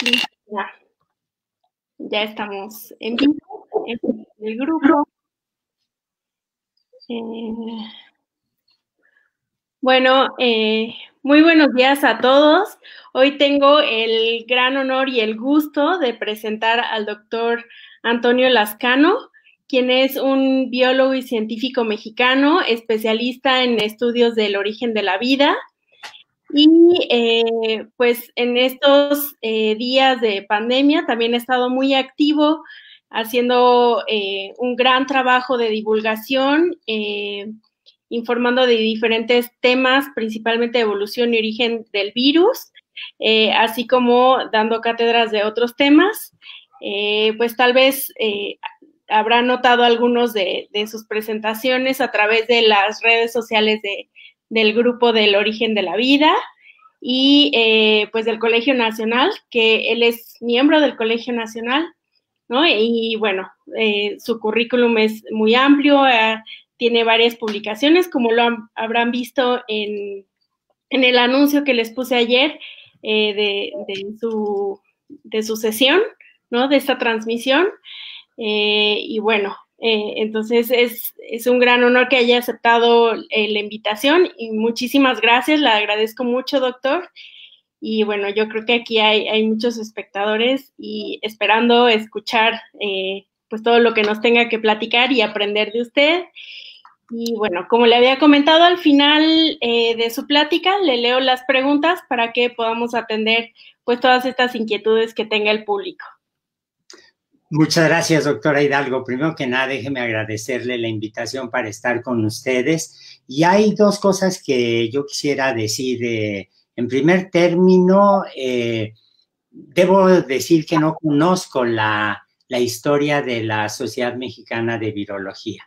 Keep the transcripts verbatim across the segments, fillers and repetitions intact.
Ya, ya estamos en vivo, en el grupo. Eh, bueno, eh, muy buenos días a todos. Hoy tengo el gran honor y el gusto de presentar al doctor Antonio Lascano, quien es un biólogo y científico mexicano, especialista en estudios del origen de la vida. Y eh, pues en estos eh, días de pandemia también he estado muy activo haciendo eh, un gran trabajo de divulgación, eh, informando de diferentes temas, principalmente evolución y origen del virus, eh, así como dando cátedras de otros temas. Eh, pues tal vez eh, habrá notado algunos de, de sus presentaciones a través de las redes sociales de, del grupo del origen de la vida y eh, pues del Colegio Nacional, que él es miembro del Colegio Nacional, ¿no? Y bueno, eh, su currículum es muy amplio, eh, tiene varias publicaciones, como lo han, habrán visto en, en el anuncio que les puse ayer eh, de, de, su, de su sesión, ¿no? De esta transmisión. Eh, y bueno, eh, entonces es, es un gran honor que haya aceptado eh, la invitación y muchísimas gracias, le agradezco mucho, doctor. Y bueno, yo creo que aquí hay, hay muchos espectadores y esperando escuchar eh, pues todo lo que nos tenga que platicar y aprender de usted. Y bueno, como le había comentado al final eh, de su plática, le leo las preguntas para que podamos atender pues todas estas inquietudes que tenga el público. Muchas gracias, doctora Hidalgo. Primero que nada, déjeme agradecerle la invitación para estar con ustedes. Y hay dos cosas que yo quisiera decir. Eh, en primer término, eh, debo decir que no conozco la, la historia de la Sociedad Mexicana de Virología,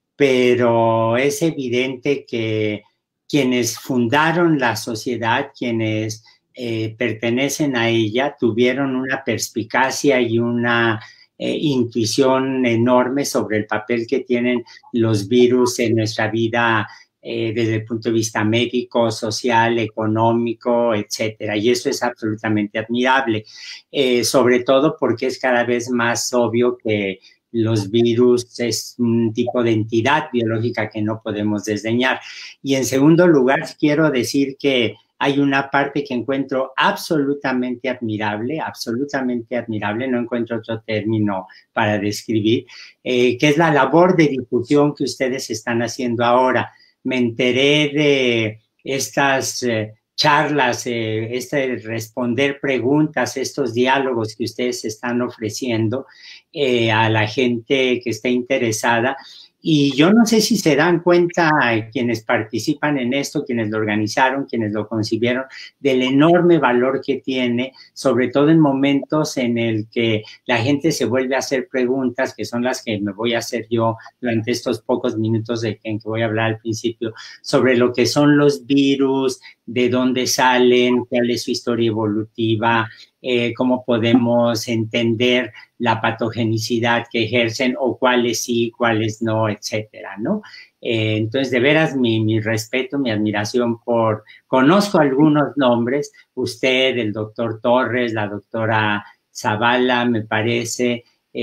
pero es evidente que quienes fundaron la sociedad, quienes eh, pertenecen a ella, tuvieron una perspicacia y una Eh, intuición enorme sobre el papel que tienen los virus en nuestra vida eh, desde el punto de vista médico, social, económico, etcétera. Y eso es absolutamente admirable, eh, sobre todo porque es cada vez más obvio que los virus es un tipo de entidad biológica que no podemos desdeñar. Y en segundo lugar, quiero decir que hay una parte que encuentro absolutamente admirable, absolutamente admirable, no encuentro otro término para describir, eh, que es la labor de difusión que ustedes están haciendo ahora. Me enteré de estas eh, charlas, eh, este responder preguntas, estos diálogos que ustedes están ofreciendo eh, a la gente que está interesada. Y yo no sé si se dan cuenta quienes participan en esto, quienes lo organizaron, quienes lo concibieron, del enorme valor que tiene, sobre todo en momentos en el que la gente se vuelve a hacer preguntas, que son las que me voy a hacer yo durante estos pocos minutos de en que voy a hablar al principio, sobre lo que son los virus, de dónde salen, cuál es su historia evolutiva, eh, cómo podemos entender la patogenicidad que ejercen o cuáles sí, cuáles no, etcétera, ¿no? Eh, entonces, de veras, mi, mi respeto, mi admiración por... Conozco algunos nombres, usted, el doctor Torres, la doctora Zavala, me parece,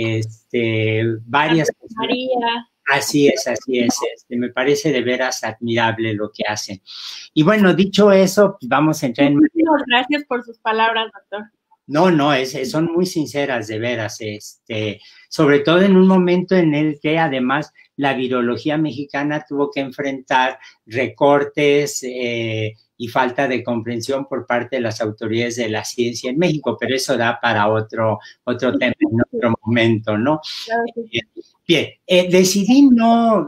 este, varias... María. Así es, así es, este, me parece de veras admirable lo que hacen. Y bueno, dicho eso, vamos a entrar en... Muchas gracias por sus palabras, doctor. No, no, es, son muy sinceras, de veras, este, sobre todo en un momento en el que además la virología mexicana tuvo que enfrentar recortes eh, y falta de comprensión por parte de las autoridades de la ciencia en México, pero eso da para otro, otro tema en otro momento, ¿no? Claro que sí. Bien, eh, decidí no,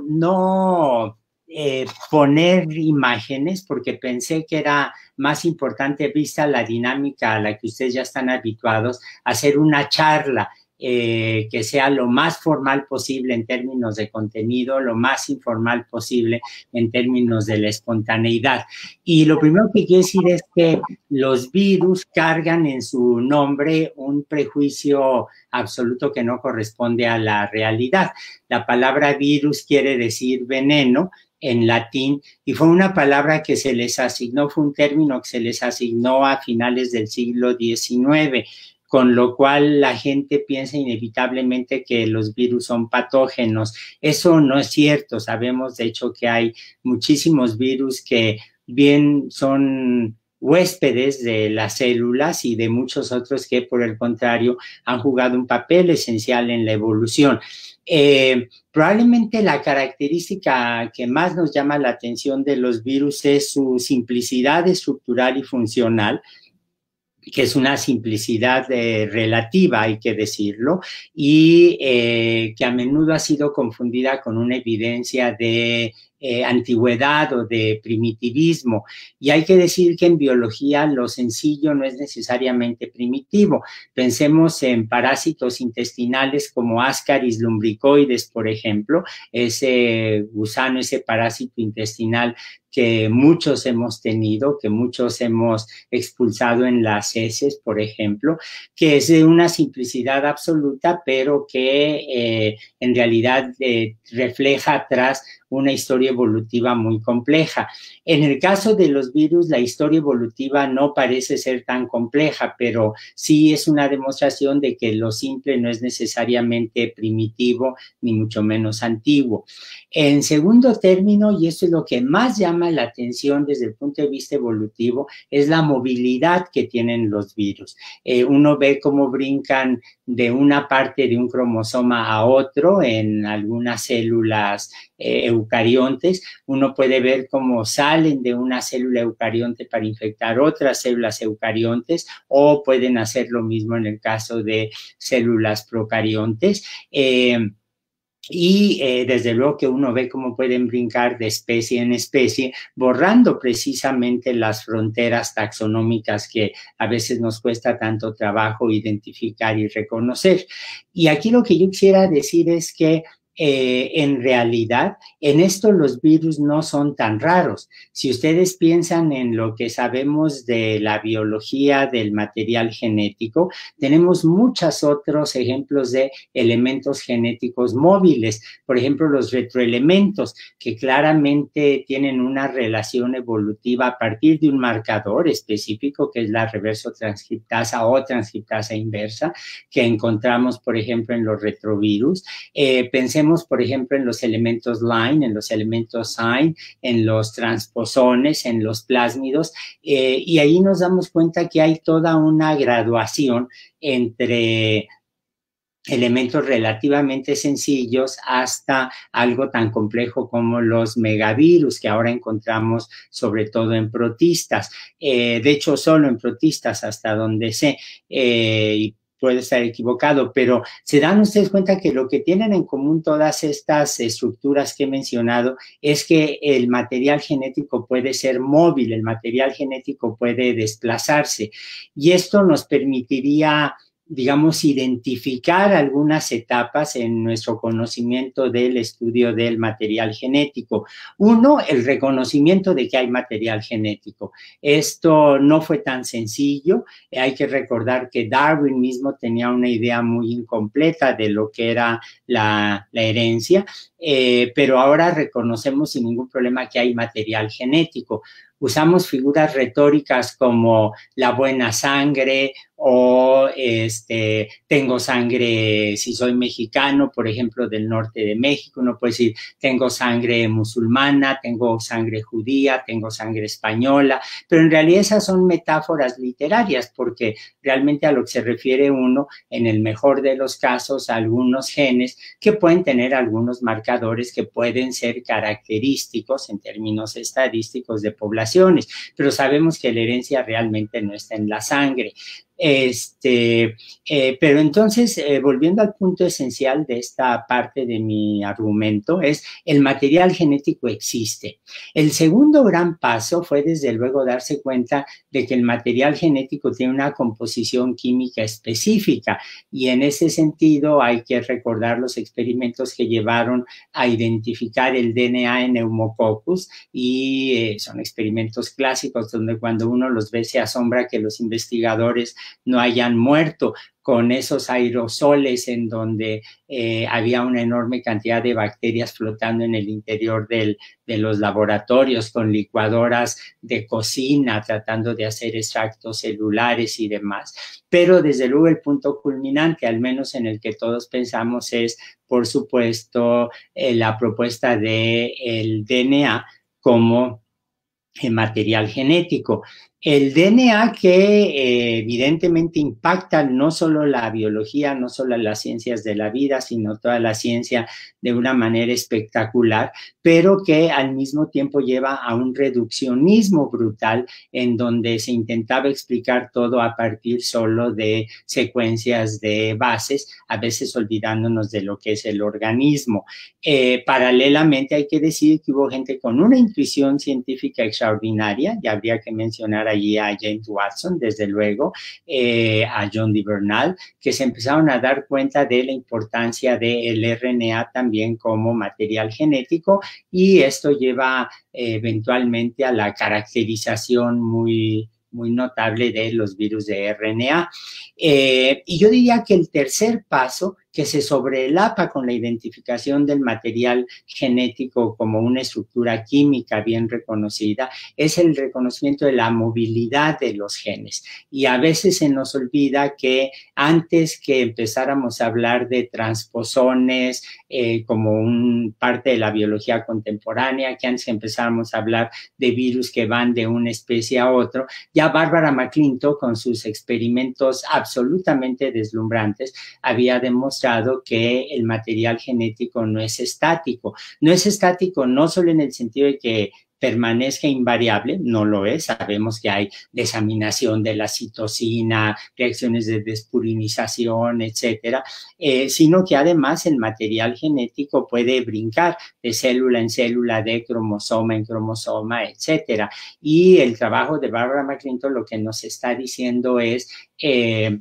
no eh, poner imágenes porque pensé que era más importante, vista la dinámica a la que ustedes ya están habituados, hacer una charla eh, que sea lo más formal posible en términos de contenido, lo más informal posible en términos de la espontaneidad. Y lo primero que quiero decir es que los virus cargan en su nombre un prejuicio absoluto que no corresponde a la realidad. La palabra virus quiere decir veneno en latín, y fue una palabra que se les asignó, fue un término que se les asignó a finales del siglo diecinueve, con lo cual la gente piensa inevitablemente que los virus son patógenos. Eso no es cierto. Sabemos, de hecho, que hay muchísimos virus que bien son huéspedes de las células y de muchos otros que, por el contrario, han jugado un papel esencial en la evolución. Eh, probablemente la característica que más nos llama la atención de los virus es su simplicidad estructural y funcional, que es una simplicidad eh, relativa, hay que decirlo, y eh, que a menudo ha sido confundida con una evidencia de eh, antigüedad o de primitivismo. Y hay que decir que en biología lo sencillo no es necesariamente primitivo. Pensemos en parásitos intestinales como Ascaris lumbricoides, por ejemplo, ese gusano, ese parásito intestinal que muchos hemos tenido, que muchos hemos expulsado en las heces, por ejemplo, que es de una simplicidad absoluta, pero que eh, en realidad eh, refleja atrás una historia evolutiva muy compleja. En el caso de los virus, la historia evolutiva no parece ser tan compleja, pero sí es una demostración de que lo simple no es necesariamente primitivo, ni mucho menos antiguo. En segundo término, y esto es lo que más llama la atención desde el punto de vista evolutivo, es la movilidad que tienen los virus. Eh, uno ve cómo brincan de una parte de un cromosoma a otro en algunas células eh, eucariontes. Uno puede ver cómo salen de una célula eucarionte para infectar otras células eucariontes, o pueden hacer lo mismo en el caso de células procariontes. Eh, Y eh, desde luego que uno ve cómo pueden brincar de especie en especie, borrando precisamente las fronteras taxonómicas que a veces nos cuesta tanto trabajo identificar y reconocer. Y aquí lo que yo quisiera decir es que Eh, en realidad, en esto los virus no son tan raros. Si ustedes piensan en lo que sabemos de la biología del material genético, tenemos muchos otros ejemplos de elementos genéticos móviles. Por ejemplo, los retroelementos, que claramente tienen una relación evolutiva a partir de un marcador específico, que es la reversotranscriptasa o transcriptasa inversa, que encontramos, por ejemplo, en los retrovirus. Eh, pensemos por ejemplo, en los elementos line, en los elementos sign, en los transposones, en los plásmidos, eh, y ahí nos damos cuenta que hay toda una graduación entre elementos relativamente sencillos hasta algo tan complejo como los megavirus que ahora encontramos sobre todo en protistas. Eh, de hecho, solo en protistas hasta donde sé, eh, puede estar equivocado, pero se dan ustedes cuenta que lo que tienen en común todas estas estructuras que he mencionado es que el material genético puede ser móvil, el material genético puede desplazarse, y esto nos permitiría, digamos, identificar algunas etapas en nuestro conocimiento del estudio del material genético. Uno, el reconocimiento de que hay material genético. Esto no fue tan sencillo. Hay que recordar que Darwin mismo tenía una idea muy incompleta de lo que era la, la herencia, eh, pero ahora reconocemos sin ningún problema que hay material genético. Usamos figuras retóricas como la buena sangre o este, tengo sangre, si soy mexicano, por ejemplo, del norte de México, uno puede decir, tengo sangre musulmana, tengo sangre judía, tengo sangre española, pero en realidad esas son metáforas literarias, porque realmente a lo que se refiere uno, en el mejor de los casos, a algunos genes que pueden tener algunos marcadores que pueden ser característicos en términos estadísticos de poblaciones, pero sabemos que la herencia realmente no está en la sangre. Este, eh, pero entonces, eh, volviendo al punto esencial de esta parte de mi argumento, es el material genético existe. El segundo gran paso fue, desde luego, darse cuenta de que el material genético tiene una composición química específica, y en ese sentido hay que recordar los experimentos que llevaron a identificar el D N A en Pneumococcus, y eh, son experimentos clásicos donde cuando uno los ve se asombra que los investigadores no hayan muerto con esos aerosoles en donde eh, había una enorme cantidad de bacterias flotando en el interior del, de los laboratorios, con licuadoras de cocina, tratando de hacer extractos celulares y demás. Pero desde luego el punto culminante, al menos en el que todos pensamos, es, por supuesto, eh, la propuesta del D N A como eh, material genético. El D N A que eh, evidentemente impacta no solo la biología, no solo las ciencias de la vida, sino toda la ciencia de una manera espectacular, pero que al mismo tiempo lleva a un reduccionismo brutal en donde se intentaba explicar todo a partir solo de secuencias de bases, a veces olvidándonos de lo que es el organismo. Eh, paralelamente hay que decir que hubo gente con una intuición científica extraordinaria, y habría que mencionar allí a James Watson, desde luego, eh, a John D. Bernal, que se empezaron a dar cuenta de la importancia del R N A también como material genético, y esto lleva eh, eventualmente a la caracterización muy, muy notable de los virus de R N A. Eh, y yo diría que el tercer paso, que se sobrelapa con la identificación del material genético como una estructura química bien reconocida, es el reconocimiento de la movilidad de los genes. Y a veces se nos olvida que antes que empezáramos a hablar de transposones eh, como un parte de la biología contemporánea, que antes que empezáramos a hablar de virus que van de una especie a otro, ya Barbara McClintock, con sus experimentos absolutamente deslumbrantes, había demostrado que el material genético no es estático. No es estático no solo en el sentido de que permanezca invariable, no lo es, sabemos que hay desaminación de la citosina, reacciones de despurinización, etcétera, eh, sino que además el material genético puede brincar de célula en célula, de cromosoma en cromosoma, etcétera. Y el trabajo de Barbara McClintock lo que nos está diciendo es eh,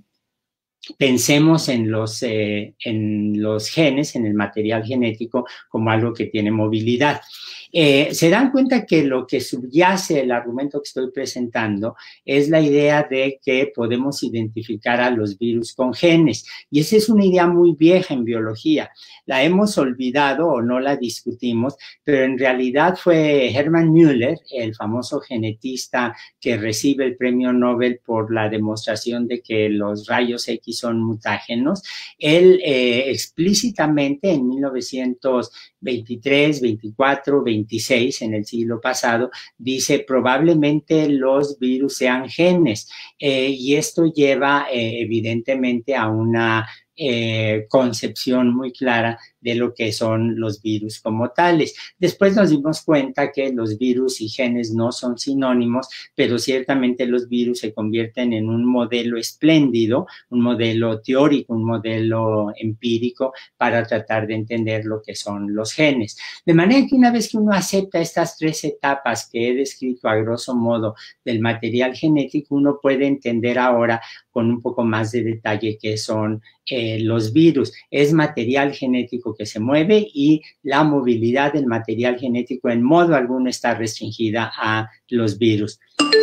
pensemos en los, eh, en los genes, en el material genético, como algo que tiene movilidad. Eh, se dan cuenta que lo que subyace el argumento que estoy presentando es la idea de que podemos identificar a los virus con genes. Y esa es una idea muy vieja en biología. La hemos olvidado o no la discutimos, pero en realidad fue Hermann Müller, el famoso genetista que recibe el premio Nobel por la demostración de que los rayos X son mutágenos. Él eh, explícitamente en mil novecientos veintitrés, veinticuatro, veintiséis, en el siglo pasado, dice probablemente los virus sean genes, eh, y esto lleva eh, evidentemente a una eh, concepción muy clara de lo que son los virus como tales. Después nos dimos cuenta que los virus y genes no son sinónimos, pero ciertamente los virus se convierten en un modelo espléndido, un modelo teórico, un modelo empírico para tratar de entender lo que son los genes. De manera que una vez que uno acepta estas tres etapas que he descrito a grosso modo del material genético, uno puede entender ahora con un poco más de detalle qué son eh, los virus. Es material genético que se mueve y la movilidad del material genético en modo alguno está restringida a los virus.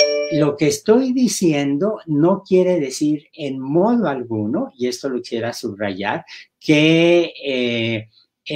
Lo que estoy diciendo no quiere decir en modo alguno, y esto lo quisiera subrayar, que eh,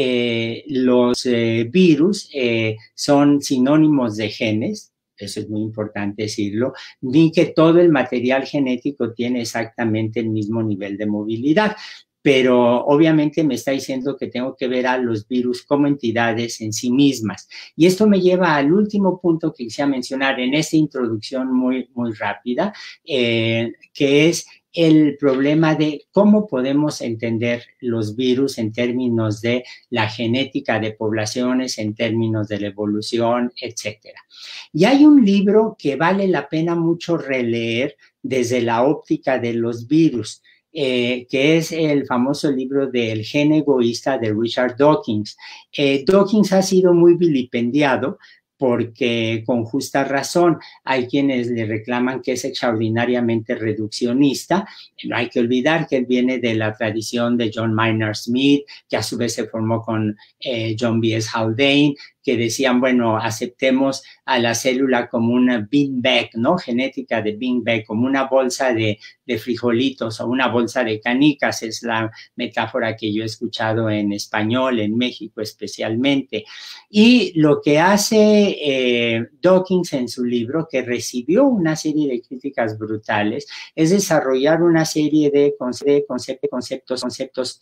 eh, los eh, virus eh, son sinónimos de genes. Eso es muy importante decirlo, ni que todo el material genético tiene exactamente el mismo nivel de movilidad. Pero obviamente me está diciendo que tengo que ver a los virus como entidades en sí mismas. Y esto me lleva al último punto que quisiera mencionar en esta introducción muy, muy rápida, eh, que es el problema de cómo podemos entender los virus en términos de la genética de poblaciones, en términos de la evolución, etcétera. Y hay un libro que vale la pena mucho releer desde la óptica de los virus, Eh, que es el famoso libro del gen egoísta de Richard Dawkins. Eh, Dawkins ha sido muy vilipendiado porque con justa razón hay quienes le reclaman que es extraordinariamente reduccionista. No hay que olvidar que él viene de la tradición de John Maynard Smith, que a su vez se formó con eh, John B S Haldane, que decían, bueno, aceptemos a la célula como una beanbag, ¿no? Genética de beanbag, como una bolsa de, de frijolitos o una bolsa de canicas, es la metáfora que yo he escuchado en español, en México especialmente. Y lo que hace eh, Dawkins en su libro, que recibió una serie de críticas brutales, es desarrollar una serie de conceptos, conceptos, conceptos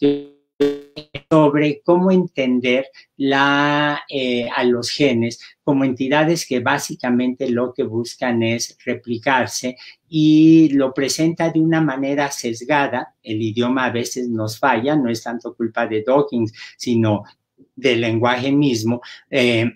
sobre cómo entender la, eh, a los genes como entidades que básicamente lo que buscan es replicarse, y lo presenta de una manera sesgada. El idioma a veces nos falla, no es tanto culpa de Dawkins, sino del lenguaje mismo, eh,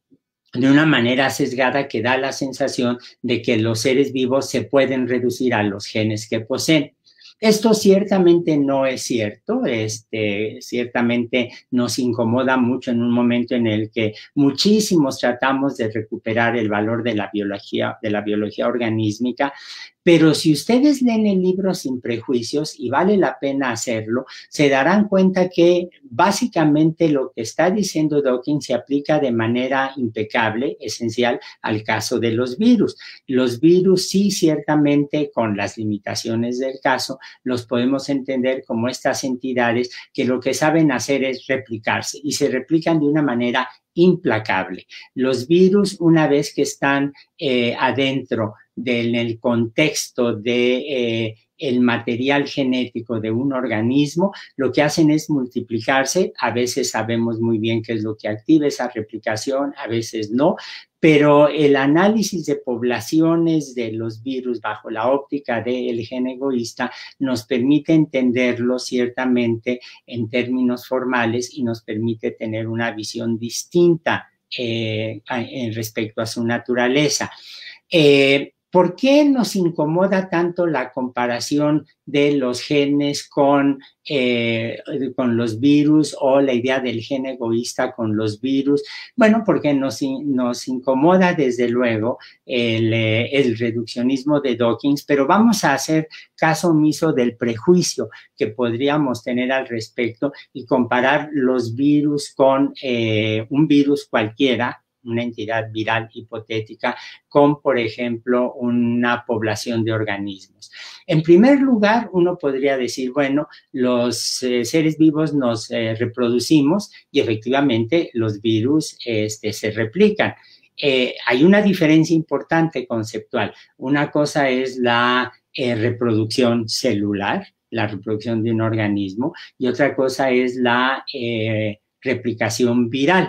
de una manera sesgada que da la sensación de que los seres vivos se pueden reducir a los genes que poseen. Esto ciertamente no es cierto, este, ciertamente nos incomoda mucho en un momento en el que muchísimos tratamos de recuperar el valor de la biología, de la biología organísmica, pero si ustedes leen el libro sin prejuicios, y vale la pena hacerlo, se darán cuenta que básicamente lo que está diciendo Dawkins se aplica de manera impecable, esencial, al caso de los virus. Los virus sí, ciertamente, con las limitaciones del caso, los podemos entender como estas entidades que lo que saben hacer es replicarse, y se replican de una manera implacable. Los virus, una vez que están eh, adentro del contexto de eh, el material genético de un organismo, lo que hacen es multiplicarse. A veces sabemos muy bien qué es lo que activa esa replicación, a veces no, pero el análisis de poblaciones de los virus bajo la óptica del gen egoísta nos permite entenderlo ciertamente en términos formales, y nos permite tener una visión distinta eh, en respecto a su naturaleza. Eh, ¿Por qué nos incomoda tanto la comparación de los genes con, eh, con los virus, o la idea del gen egoísta con los virus? Bueno, porque nos, nos incomoda desde luego el, el reduccionismo de Dawkins, pero vamos a hacer caso omiso del prejuicio que podríamos tener al respecto y comparar los virus con eh, un virus cualquiera, una entidad viral hipotética, con, por ejemplo, una población de organismos. En primer lugar, uno podría decir, bueno, los eh, seres vivos nos eh, reproducimos, y efectivamente los virus este, se replican. Eh, hay una diferencia importante conceptual. Una cosa es la eh, reproducción celular, la reproducción de un organismo, y otra cosa es la eh, replicación viral.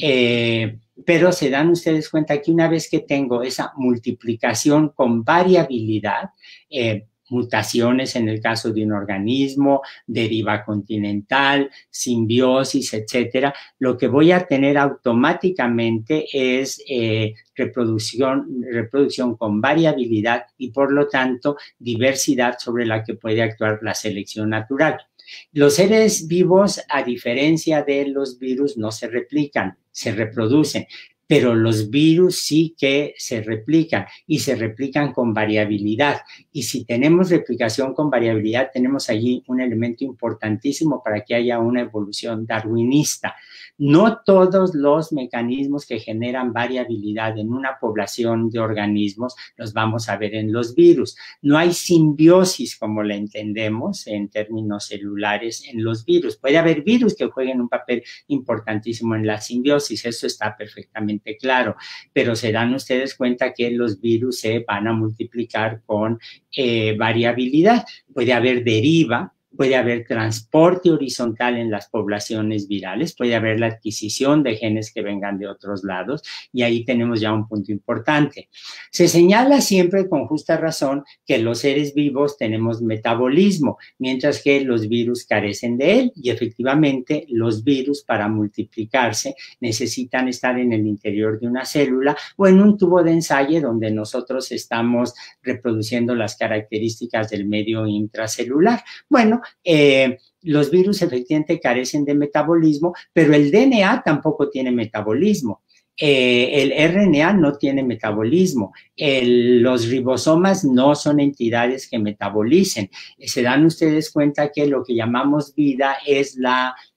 Eh, pero se dan ustedes cuenta que una vez que tengo esa multiplicación con variabilidad, eh, mutaciones en el caso de un organismo, deriva continental, simbiosis, etcétera, lo que voy a tener automáticamente es eh, reproducción, reproducción con variabilidad, y por lo tanto diversidad sobre la que puede actuar la selección natural. Los seres vivos, a diferencia de los virus, no se replican, se reproducen, pero los virus sí que se replican, y se replican con variabilidad. Y si tenemos replicación con variabilidad, tenemos allí un elemento importantísimo para que haya una evolución darwinista. No todos los mecanismos que generan variabilidad en una población de organismos los vamos a ver en los virus. No hay simbiosis como la entendemos en términos celulares en los virus. Puede haber virus que jueguen un papel importantísimo en la simbiosis, eso está perfectamente claro, pero se dan ustedes cuenta que los virus se van a multiplicar con eh, variabilidad. Puede haber deriva, puede haber transporte horizontal en las poblaciones virales, puede haber la adquisición de genes que vengan de otros lados, y ahí tenemos ya un punto importante. Se señala siempre con justa razón que los seres vivos tenemos metabolismo, mientras que los virus carecen de él, y efectivamente los virus, para multiplicarse, necesitan estar en el interior de una célula o en un tubo de ensayo donde nosotros estamos reproduciendo las características del medio intracelular. Bueno, Eh, los virus efectivamente carecen de metabolismo, pero el D N A tampoco tiene metabolismo. Eh, el R N A no tiene metabolismo. El, los ribosomas no son entidades que metabolicen. Se dan ustedes cuenta que lo que llamamos vida es la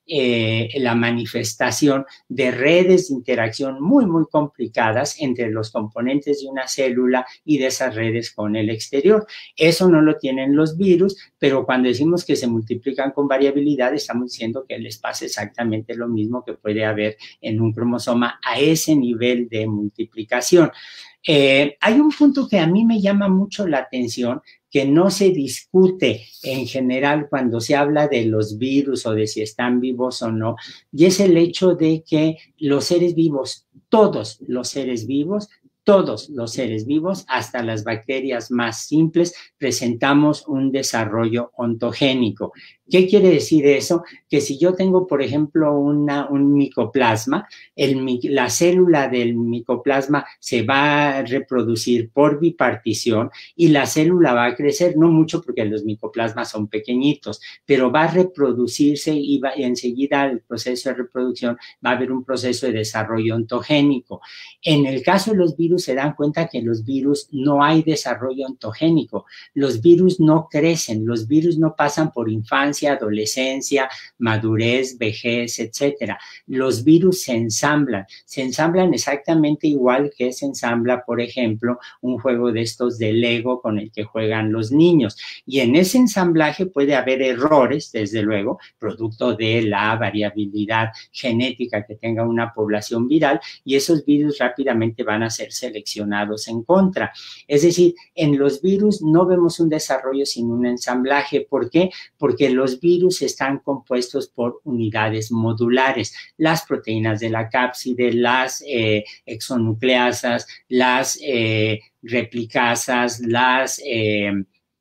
eh, la manifestación de redes de interacción muy, muy complicadas entre los componentes de una célula y de esas redes con el exterior. Eso no lo tienen los virus, pero cuando decimos que se multiplican con variabilidad, estamos diciendo que les pasa exactamente lo mismo que puede haber en un cromosoma a ese nivel de multiplicación. Eh, hay un punto que a mí me llama mucho la atención, que no se discute en general cuando se habla de los virus o de si están vivos o no, y es el hecho de que los seres vivos, todos los seres vivos, todos los seres vivos, hasta las bacterias más simples, presentamos un desarrollo ontogénico. ¿Qué quiere decir eso? Que si yo tengo, por ejemplo, una, un micoplasma, el, la célula del micoplasma se va a reproducir por bipartición y la célula va a crecer, no mucho porque los micoplasmas son pequeñitos, pero va a reproducirse y, va, y enseguida el proceso de reproducción va a haber un proceso de desarrollo ontogénico. En el caso de los virus se dan cuenta que los virus no hay desarrollo ontogénico, los virus no crecen, los virus no pasan por infancia, adolescencia, madurez, vejez, etcétera. Los virus se ensamblan, se ensamblan exactamente igual que se ensambla, por ejemplo, un juego de estos de Lego con el que juegan los niños. Y en ese ensamblaje puede haber errores, desde luego, producto de la variabilidad genética que tenga una población viral, y esos virus rápidamente van a ser seleccionados en contra. Es decir, en los virus no vemos un desarrollo sin un ensamblaje. ¿Por qué? Porque los virus están compuestos por unidades modulares, las proteínas de la cápside, las eh, exonucleasas, las eh, replicasas, las eh,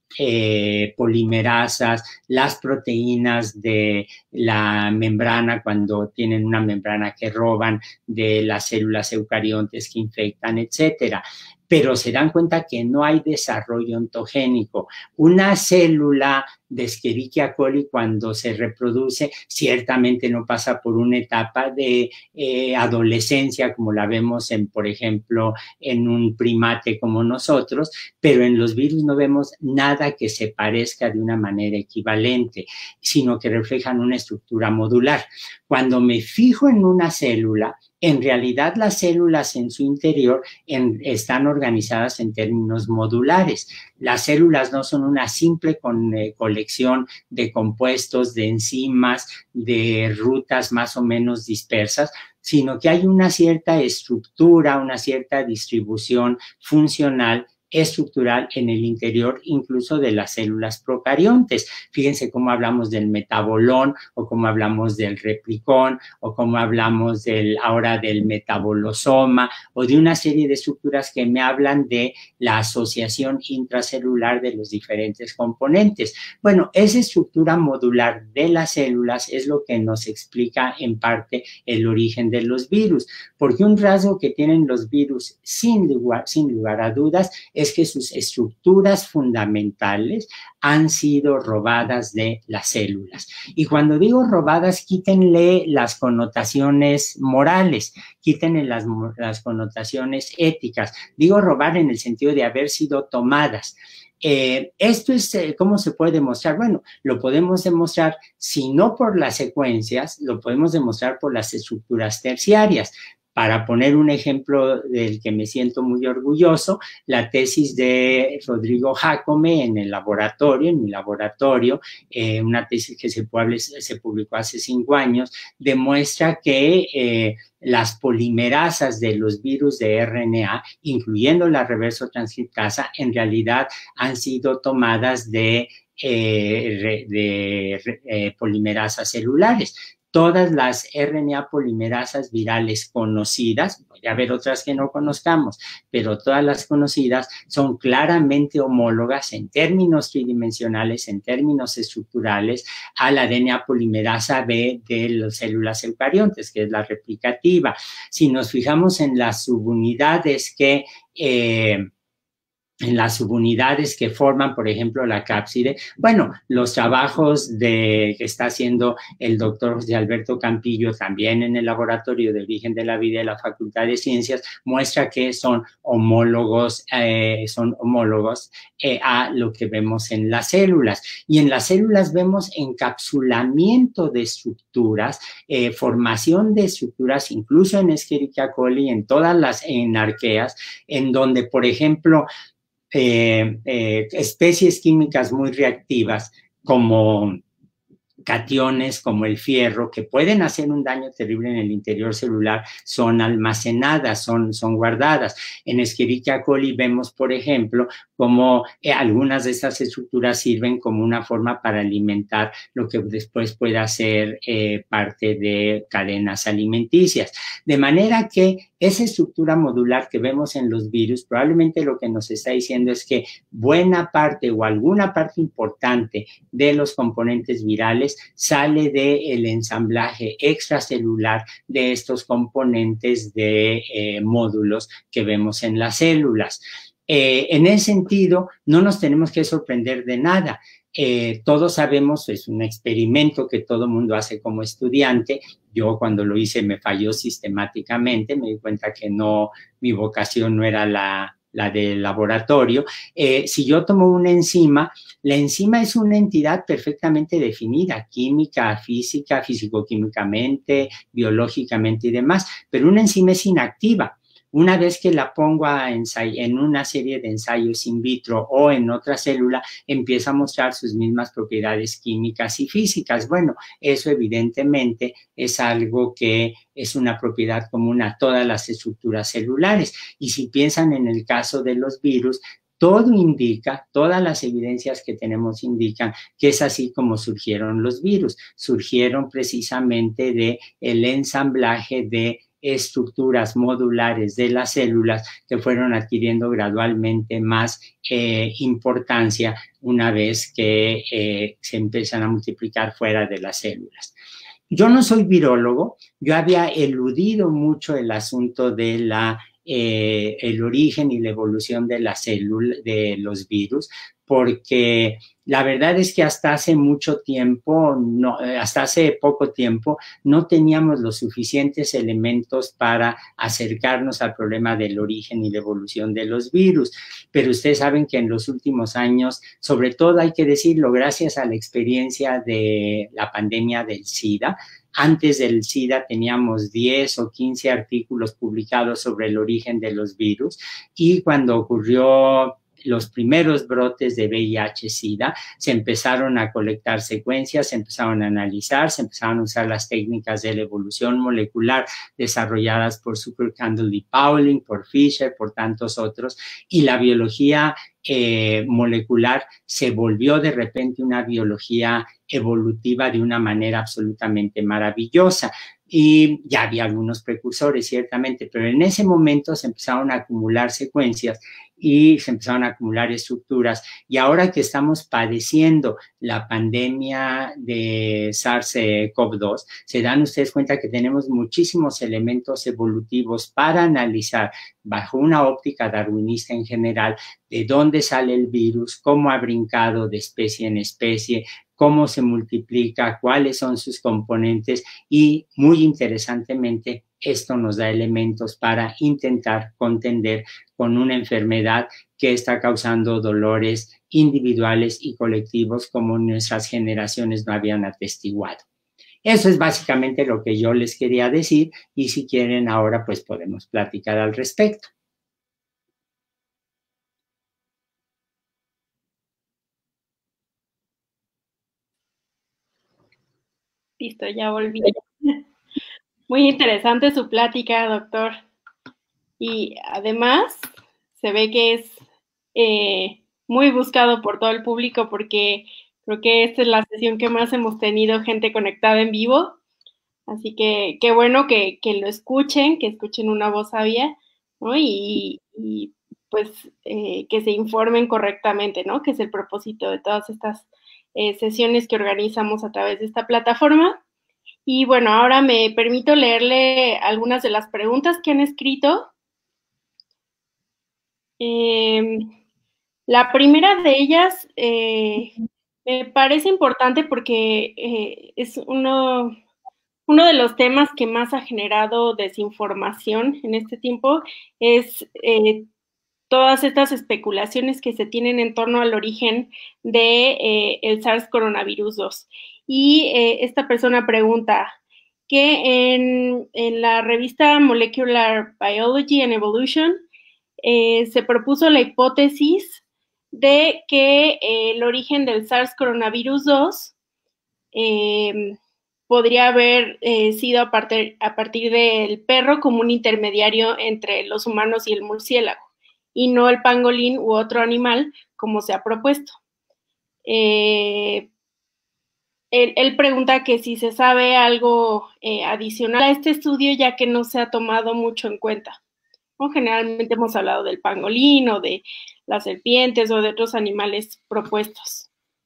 eh, polimerasas, las proteínas de la membrana cuando tienen una membrana que roban de las células eucariontes que infectan, etcétera. Pero se dan cuenta que no hay desarrollo ontogénico. Una célula de Escherichia coli cuando se reproduce ciertamente no pasa por una etapa de eh, adolescencia como la vemos en, por ejemplo, en un primate como nosotros, pero en los virus no vemos nada que se parezca de una manera equivalente, sino que reflejan una estructura modular. Cuando me fijo en una célula, en realidad las células en su interior en, están organizadas en términos modulares. Las células no son una simple con, eh, colección de compuestos, de enzimas, de rutas más o menos dispersas, sino que hay una cierta estructura, una cierta distribución funcional estructural en el interior incluso de las células procariontes. Fíjense cómo hablamos del metabolón o cómo hablamos del replicón o cómo hablamos del, ahora del metabolosoma o de una serie de estructuras que me hablan de la asociación intracelular de los diferentes componentes. Bueno, esa estructura modular de las células es lo que nos explica en parte el origen de los virus, porque un rasgo que tienen los virus sin lugar, sin lugar a dudas es que sus estructuras fundamentales han sido robadas de las células. Y cuando digo robadas, quítenle las connotaciones morales, quítenle las, las connotaciones éticas. Digo robar en el sentido de haber sido tomadas. Eh, esto es, eh, ¿cómo se puede demostrar? Bueno, lo podemos demostrar, si no por las secuencias, lo podemos demostrar por las estructuras terciarias. Para poner un ejemplo del que me siento muy orgulloso, la tesis de Rodrigo Jácome en el laboratorio, en mi laboratorio, eh, una tesis que se, se publicó hace cinco años, demuestra que eh, las polimerasas de los virus de R N A, incluyendo la reverso transcriptasa, en realidad han sido tomadas de, eh, de, de eh, polimerasas celulares. Todas las R N A polimerasas virales conocidas, puede haber otras que no conozcamos, pero todas las conocidas son claramente homólogas en términos tridimensionales, en términos estructurales, a la D N A polimerasa B de las células eucariontes, que es la replicativa. Si nos fijamos en las subunidades que... Eh, en las subunidades que forman, por ejemplo, la cápside. Bueno, los trabajos de, que está haciendo el doctor José Alberto Campillo también en el Laboratorio de Origen de la Vida de la Facultad de Ciencias muestra que son homólogos, eh, son homólogos eh, a lo que vemos en las células. Y en las células vemos encapsulamiento de estructuras, eh, formación de estructuras, incluso en Escherichia coli, en todas las en arqueas, en donde, por ejemplo, Eh, eh, especies químicas muy reactivas como cationes como el fierro, que pueden hacer un daño terrible en el interior celular, son almacenadas, son, son guardadas. En Escherichia coli vemos, por ejemplo, como eh, algunas de estas estructuras sirven como una forma para alimentar lo que después pueda ser eh, parte de cadenas alimenticias. De manera que esa estructura modular que vemos en los virus, probablemente lo que nos está diciendo es que buena parte o alguna parte importante de los componentes virales sale del ensamblaje extracelular de estos componentes de eh, módulos que vemos en las células. Eh, en ese sentido, no nos tenemos que sorprender de nada. Eh, todos sabemos, es un experimento que todo mundo hace como estudiante. Yo cuando lo hice me falló sistemáticamente, me di cuenta que no, mi vocación no era la, la del laboratorio. Eh, si yo tomo una enzima, la enzima es una entidad perfectamente definida, química, física, físico-químicamente, biológicamente y demás, pero una enzima es inactiva. Una vez que la pongo a en una serie de ensayos in vitro o en otra célula, empieza a mostrar sus mismas propiedades químicas y físicas. Bueno, eso evidentemente es algo que es una propiedad común a todas las estructuras celulares. Y si piensan en el caso de los virus, todo indica, todas las evidencias que tenemos indican que es así como surgieron los virus. Surgieron precisamente de el ensamblaje de estructuras modulares de las células que fueron adquiriendo gradualmente más eh, importancia una vez que eh, se empiezan a multiplicar fuera de las células. Yo no soy virólogo, yo había eludido mucho el asunto de la Eh, el origen y la evolución de la célula, de los virus, porque la verdad es que hasta hace mucho tiempo, no, hasta hace poco tiempo, no teníamos los suficientes elementos para acercarnos al problema del origen y la evolución de los virus. Pero ustedes saben que en los últimos años, sobre todo hay que decirlo, gracias a la experiencia de la pandemia del SIDA, antes del SIDA teníamos diez o quince artículos publicados sobre el origen de los virus y cuando ocurrió los primeros brotes de V I H SIDA, se empezaron a colectar secuencias, se empezaron a analizar, se empezaron a usar las técnicas de la evolución molecular desarrolladas por Zuckerkandl y Pauling, por Fisher, por tantos otros, y la biología eh, molecular se volvió de repente una biología evolutiva de una manera absolutamente maravillosa. Y ya había algunos precursores, ciertamente, pero en ese momento se empezaron a acumular secuencias y se empezaron a acumular estructuras. Y ahora que estamos padeciendo la pandemia de SARS-CoV dos, se dan ustedes cuenta que tenemos muchísimos elementos evolutivos para analizar bajo una óptica darwinista en general de dónde sale el virus, cómo ha brincado de especie en especie, cómo se multiplica, cuáles son sus componentes y, muy interesantemente, esto nos da elementos para intentar contender con una enfermedad que está causando dolores individuales y colectivos como nuestras generaciones no habían atestiguado. Eso es básicamente lo que yo les quería decir y si quieren ahora pues podemos platicar al respecto. Listo, ya volví. Muy interesante su plática, doctor. Y además se ve que es eh, muy buscado por todo el público porque creo que esta es la sesión que más hemos tenido gente conectada en vivo. Así que qué bueno que, que lo escuchen, que escuchen una voz sabia, ¿no? Y, y pues eh, que se informen correctamente, ¿no? Que es el propósito de todas estas eh, sesiones que organizamos a través de esta plataforma. Y bueno, ahora me permito leerle algunas de las preguntas que han escrito. Eh, La primera de ellas eh, me parece importante porque eh, es uno, uno de los temas que más ha generado desinformación en este tiempo, es eh, todas estas especulaciones que se tienen en torno al origen de eh, el SARS coronavirus dos. Y eh, esta persona pregunta que en, en la revista Molecular Biology and Evolution eh, se propuso la hipótesis de que eh, el origen del SARS coronavirus dos eh, podría haber eh, sido a partir, a partir del perro como un intermediario entre los humanos y el murciélago, y no el pangolín u otro animal como se ha propuesto. Eh, él, él, pregunta que si se sabe algo eh, adicional a este estudio, ya que no se ha tomado mucho en cuenta. ¿No? Generalmente hemos hablado del pangolín o de las serpientes o de otros animales propuestos.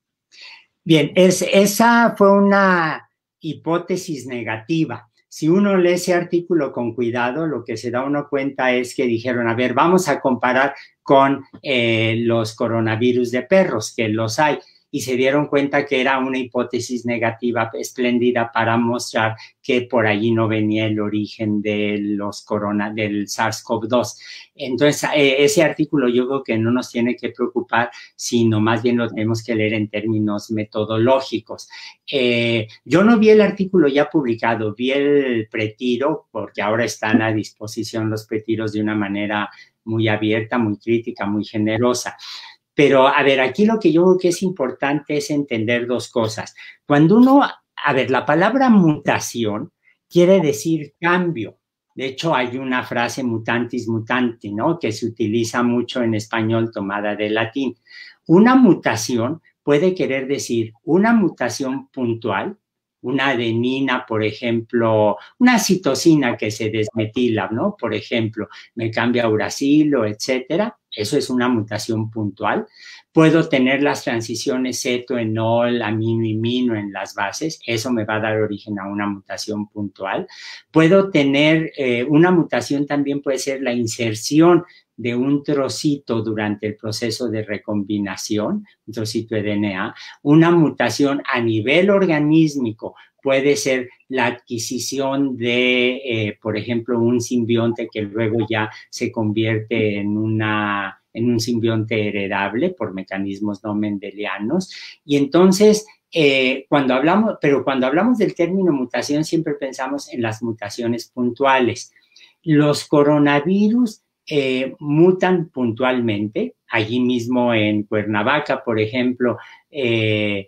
Bien, es, esa fue una hipótesis negativa. Si uno lee ese artículo con cuidado, lo que se da uno cuenta es que dijeron, a ver, vamos a comparar con eh, los coronavirus de perros, que los hay, y se dieron cuenta que era una hipótesis negativa espléndida para mostrar que por allí no venía el origen de los corona, del SARS CoV dos. Entonces, eh, ese artículo yo creo que no nos tiene que preocupar, sino más bien lo tenemos que leer en términos metodológicos. Eh, yo no vi el artículo ya publicado, vi el pretiro, porque ahora están a disposición los pretiros de una manera muy abierta, muy crítica, muy generosa. Pero, a ver, aquí lo que yo creo que es importante es entender dos cosas. Cuando uno, a ver, la palabra mutación quiere decir cambio. De hecho, hay una frase mutantis mutanti, ¿no? Que se utiliza mucho en español tomada del latín. Una mutación puede querer decir una mutación puntual, una adenina, por ejemplo, una citosina que se desmetila, ¿no? Por ejemplo, me cambia a uracilo, etcétera. Eso es una mutación puntual. Puedo tener las transiciones ceto-enol, amino-imino en las bases. Eso me va a dar origen a una mutación puntual. Puedo tener eh, una mutación, también puede ser la inserción de un trocito durante el proceso de recombinación, un trocito de D N A. Una mutación a nivel organísmico puede ser la adquisición de, eh, por ejemplo, un simbionte que luego ya se convierte en, una, en un simbionte heredable por mecanismos no mendelianos. Y entonces, eh, cuando hablamos, pero cuando hablamos del término mutación, siempre pensamos en las mutaciones puntuales. Los coronavirus eh, mutan puntualmente. Allí mismo en Cuernavaca, por ejemplo, eh,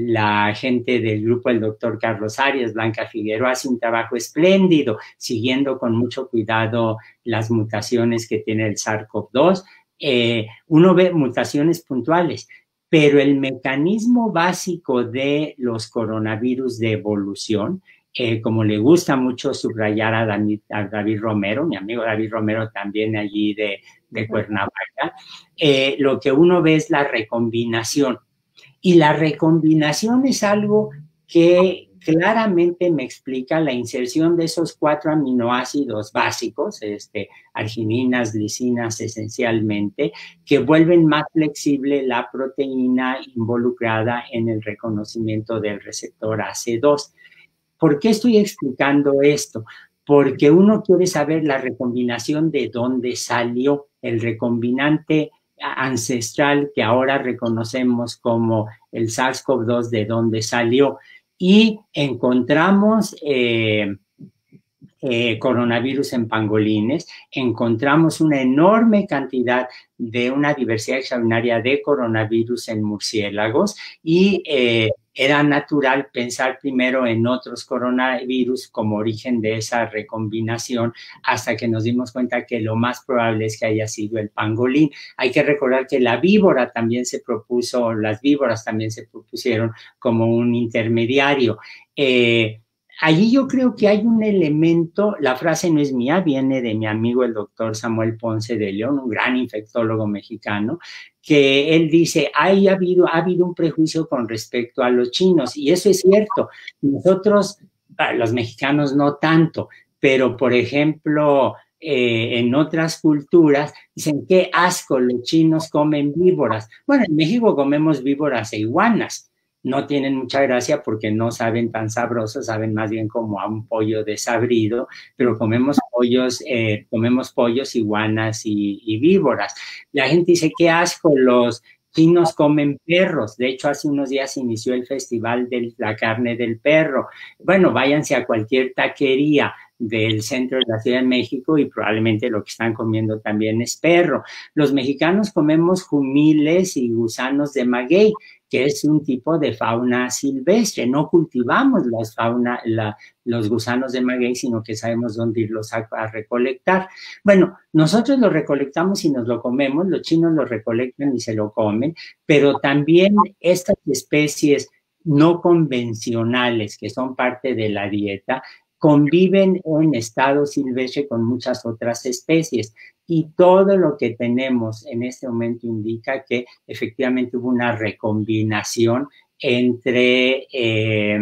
la gente del grupo del doctor Carlos Arias, Blanca Figueroa, hace un trabajo espléndido, siguiendo con mucho cuidado las mutaciones que tiene el SARS CoV dos. Eh, uno ve mutaciones puntuales, pero el mecanismo básico de los coronavirus de evolución, eh, como le gusta mucho subrayar a David, a David Romero, mi amigo David Romero también allí de, de Cuernavaca, eh, lo que uno ve es la recombinación. Y la recombinación es algo que claramente me explica la inserción de esos cuatro aminoácidos básicos, este, argininas, glicinas esencialmente, que vuelven más flexible la proteína involucrada en el reconocimiento del receptor A C dos. ¿Por qué estoy explicando esto? Porque uno quiere saber la recombinación de dónde salió el recombinante ancestral que ahora reconocemos como el SARS CoV dos, de dónde salió, y encontramos eh, eh, coronavirus en pangolines, encontramos una enorme cantidad de una diversidad extraordinaria de coronavirus en murciélagos, y eh, era natural pensar primero en otros coronavirus como origen de esa recombinación, hasta que nos dimos cuenta que lo más probable es que haya sido el pangolín. Hay que recordar que la víbora también se propuso, las víboras también se propusieron como un intermediario. Eh, Allí yo creo que hay un elemento, la frase no es mía, viene de mi amigo el doctor Samuel Ponce de León, un gran infectólogo mexicano, que él dice, hay, ha, habido, ha habido un prejuicio con respecto a los chinos, y eso es cierto. Nosotros, los mexicanos no tanto, pero por ejemplo, eh, en otras culturas, dicen, qué asco, los chinos comen víboras. Bueno, en México comemos víboras e iguanas. No tienen mucha gracia porque no saben tan sabrosos, saben más bien como a un pollo desabrido, pero comemos pollos, eh, comemos pollos, iguanas y, y víboras. La gente dice, qué asco, los chinos comen perros. De hecho, hace unos días inició el Festival de la Carne del Perro. Bueno, váyanse a cualquier taquería del centro de la Ciudad de México y probablemente lo que están comiendo también es perro. Los mexicanos comemos jumiles y gusanos de maguey, que es un tipo de fauna silvestre. No cultivamos las fauna, la, los gusanos de maguey, sino que sabemos dónde irlos a, a recolectar. Bueno, nosotros los recolectamos y nos lo comemos, los chinos lo recolectan y se lo comen, pero también estas especies no convencionales que son parte de la dieta conviven en estado silvestre con muchas otras especies y todo lo que tenemos en este momento indica que efectivamente hubo una recombinación entre, eh,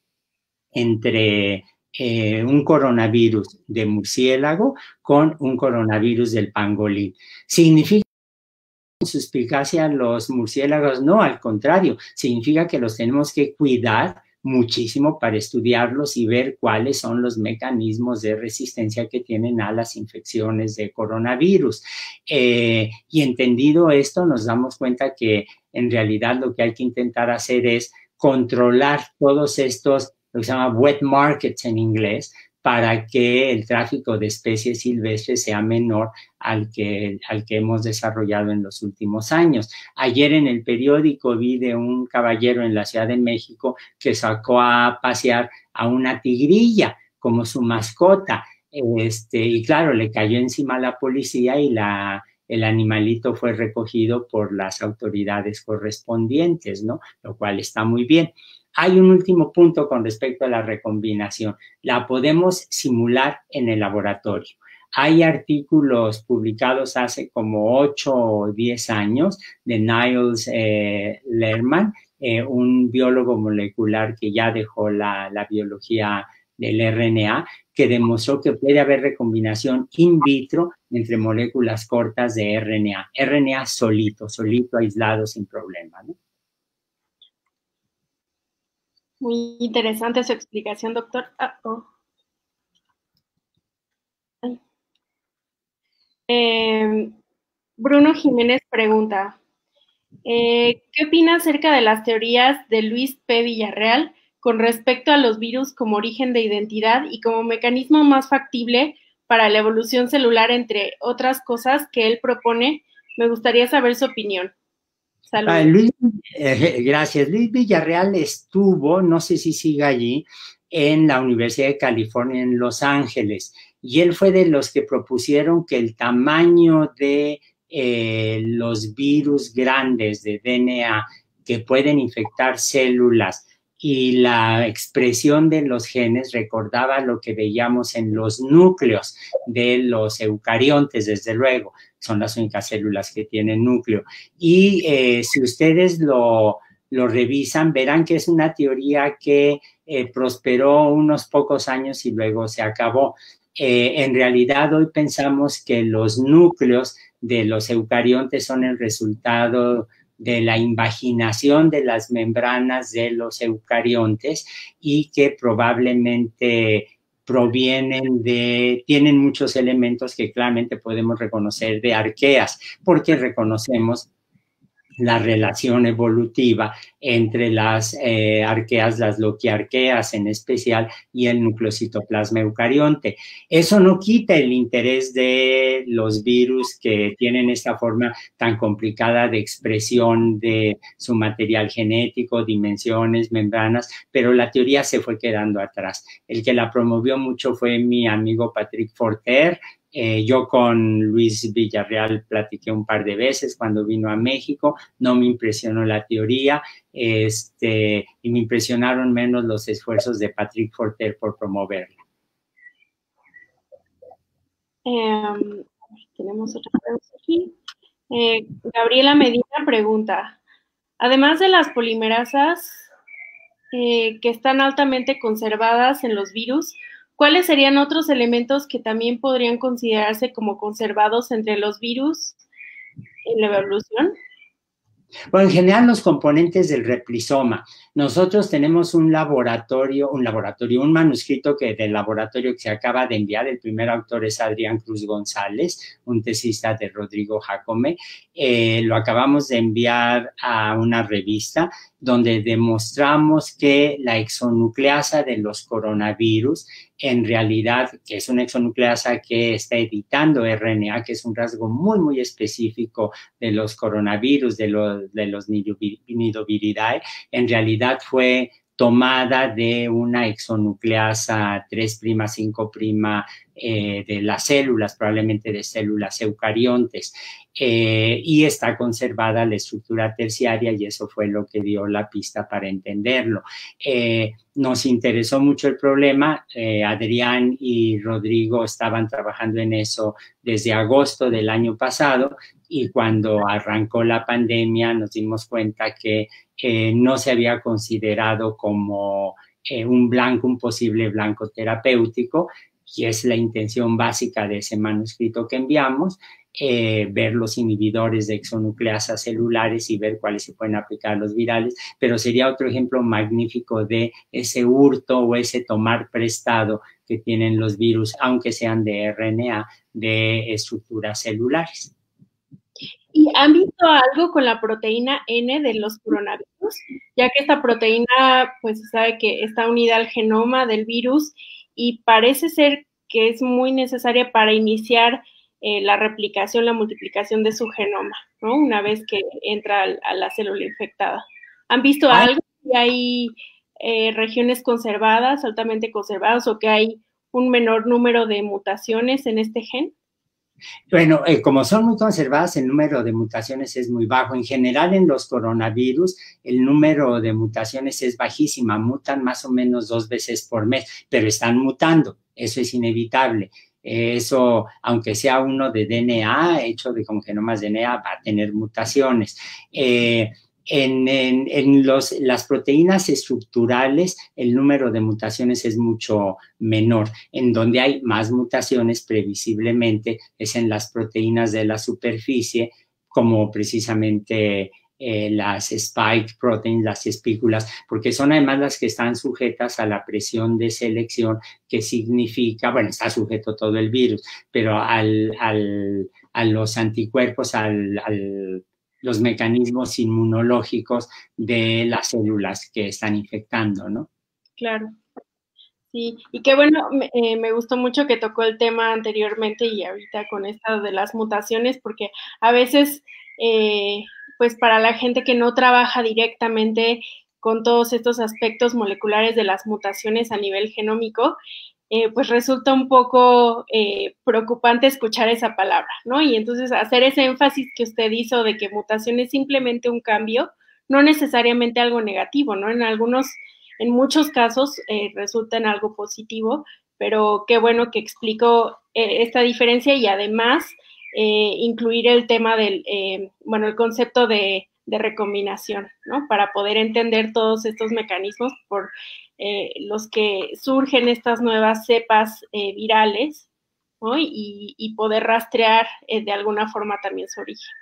entre eh, un coronavirus de murciélago con un coronavirus del pangolín. ¿Significa suspicacia a los murciélagos? No, al contrario, significa que los tenemos que cuidar muchísimo para estudiarlos y ver cuáles son los mecanismos de resistencia que tienen a las infecciones de coronavirus. Eh, y entendido esto, nos damos cuenta que en realidad lo que hay que intentar hacer es controlar todos estos, lo que se llama wet markets en inglés, para que el tráfico de especies silvestres sea menor al que, al que hemos desarrollado en los últimos años. Ayer en el periódico vi de un caballero en la Ciudad de México que sacó a pasear a una tigrilla como su mascota, este, y claro, le cayó encima a la policía y la, el animalito fue recogido por las autoridades correspondientes, ¿no? Lo cual está muy bien. Hay un último punto con respecto a la recombinación. La podemos simular en el laboratorio. Hay artículos publicados hace como ocho o diez años de Niles eh, Lerman, eh, un biólogo molecular que ya dejó la, la biología del R N A, que demostró que puede haber recombinación in vitro entre moléculas cortas de R N A. R N A solito, solito, aislado, sin problema, ¿no? Muy interesante su explicación, doctor. Ah, oh. eh, Bruno Jiménez pregunta, eh, ¿qué opina acerca de las teorías de Luis P. Villarreal con respecto a los virus como origen de identidad y como mecanismo más factible para la evolución celular, entre otras cosas que él propone? Me gustaría saber su opinión. Ah, Luis, eh, gracias. Luis Villarreal estuvo, no sé si sigue allí, en la Universidad de California en Los Ángeles, y él fue de los que propusieron que el tamaño de eh, los virus grandes de D N A que pueden infectar células y la expresión de los genes recordaba lo que veíamos en los núcleos de los eucariontes, desde luego. Son las únicas células que tienen núcleo. Y eh, si ustedes lo, lo revisan, verán que es una teoría que eh, prosperó unos pocos años y luego se acabó. Eh, en realidad, hoy pensamos que los núcleos de los eucariontes son el resultado de la invaginación de las membranas de los eucariontes y que probablemente provienen de, tienen muchos elementos que claramente podemos reconocer de arqueas, porque reconocemos la relación evolutiva entre las eh, arqueas, las loquiarqueas en especial, y el nucleocitoplasma eucarionte. Eso no quita el interés de los virus que tienen esta forma tan complicada de expresión de su material genético, dimensiones, membranas, pero la teoría se fue quedando atrás. El que la promovió mucho fue mi amigo Patrick Forter. Eh, yo con Luis Villarreal platiqué un par de veces cuando vino a México, no me impresionó la teoría, este, y me impresionaron menos los esfuerzos de Patrick Forter por promoverla. Eh, tenemos otra pregunta aquí. Eh, Gabriela Medina pregunta, además de las polimerasas eh, que están altamente conservadas en los virus, ¿cuáles serían otros elementos que también podrían considerarse como conservados entre los virus en la evolución? Bueno, en general los componentes del replisoma. Nosotros tenemos un laboratorio, un laboratorio, un manuscrito que del laboratorio que se acaba de enviar. El primer autor es Adrián Cruz González, un tesista de Rodrigo Jacome. Eh, lo acabamos de enviar a una revista donde demostramos que la exonucleasa de los coronavirus, en realidad, que es una exonucleasa que está editando R N A, que es un rasgo muy, muy específico de los coronavirus, de los, de los Nidoviridae, en realidad fue tomada de una exonucleasa tres' cinco' eh, de las células, probablemente de células eucariontes, eh, y está conservada la estructura terciaria y eso fue lo que dio la pista para entenderlo. Eh, nos interesó mucho el problema, eh, Adrián y Rodrigo estaban trabajando en eso desde agosto del año pasado y cuando arrancó la pandemia nos dimos cuenta que eh, no se había considerado como eh, un blanco, un posible blanco terapéutico, y es la intención básica de ese manuscrito que enviamos, eh, ver los inhibidores de exonucleasas celulares y ver cuáles se pueden aplicar a los virales, pero sería otro ejemplo magnífico de ese hurto o ese tomar prestado que tienen los virus, aunque sean de R N A, de estructuras celulares. ¿Y han visto algo con la proteína N de los coronavirus? Ya que esta proteína, pues se sabe que está unida al genoma del virus y parece ser que es muy necesaria para iniciar eh, la replicación, la multiplicación de su genoma, ¿no? Una vez que entra a la célula infectada. ¿Han visto Ay. algo? ¿Que hay eh, regiones conservadas, altamente conservadas, o que hay un menor número de mutaciones en este gen? Bueno, eh, como son muy conservadas, el número de mutaciones es muy bajo. En general, en los coronavirus, el número de mutaciones es bajísima. Mutan más o menos dos veces por mes, pero están mutando. Eso es inevitable. Eh, eso, aunque sea uno de D N A, hecho de con genomas de D N A, va a tener mutaciones. Eh, En, en, en los, las proteínas estructurales, el número de mutaciones es mucho menor. En donde hay más mutaciones, previsiblemente, es en las proteínas de la superficie, como precisamente eh, las spike proteins, las espículas, porque son además las que están sujetas a la presión de selección, que significa, bueno, está sujeto todo el virus, pero al, al, a los anticuerpos, al, al los mecanismos inmunológicos de las células que están infectando, ¿no? Claro. Sí, y qué bueno, me, eh, me gustó mucho que tocó el tema anteriormente y ahorita con esta de las mutaciones, porque a veces, eh, pues para la gente que no trabaja directamente con todos estos aspectos moleculares de las mutaciones a nivel genómico, eh, pues resulta un poco eh, preocupante escuchar esa palabra, ¿no? Y entonces hacer ese énfasis que usted hizo de que mutación es simplemente un cambio, no necesariamente algo negativo, ¿no? En algunos, en muchos casos eh, resulta en algo positivo, pero qué bueno que explicó eh, esta diferencia y además eh, incluir el tema del, eh, bueno, el concepto de, de recombinación, ¿no? Para poder entender todos estos mecanismos por Eh, los que surgen estas nuevas cepas eh, virales, ¿no? y, y, poder rastrear eh, de alguna forma también su origen.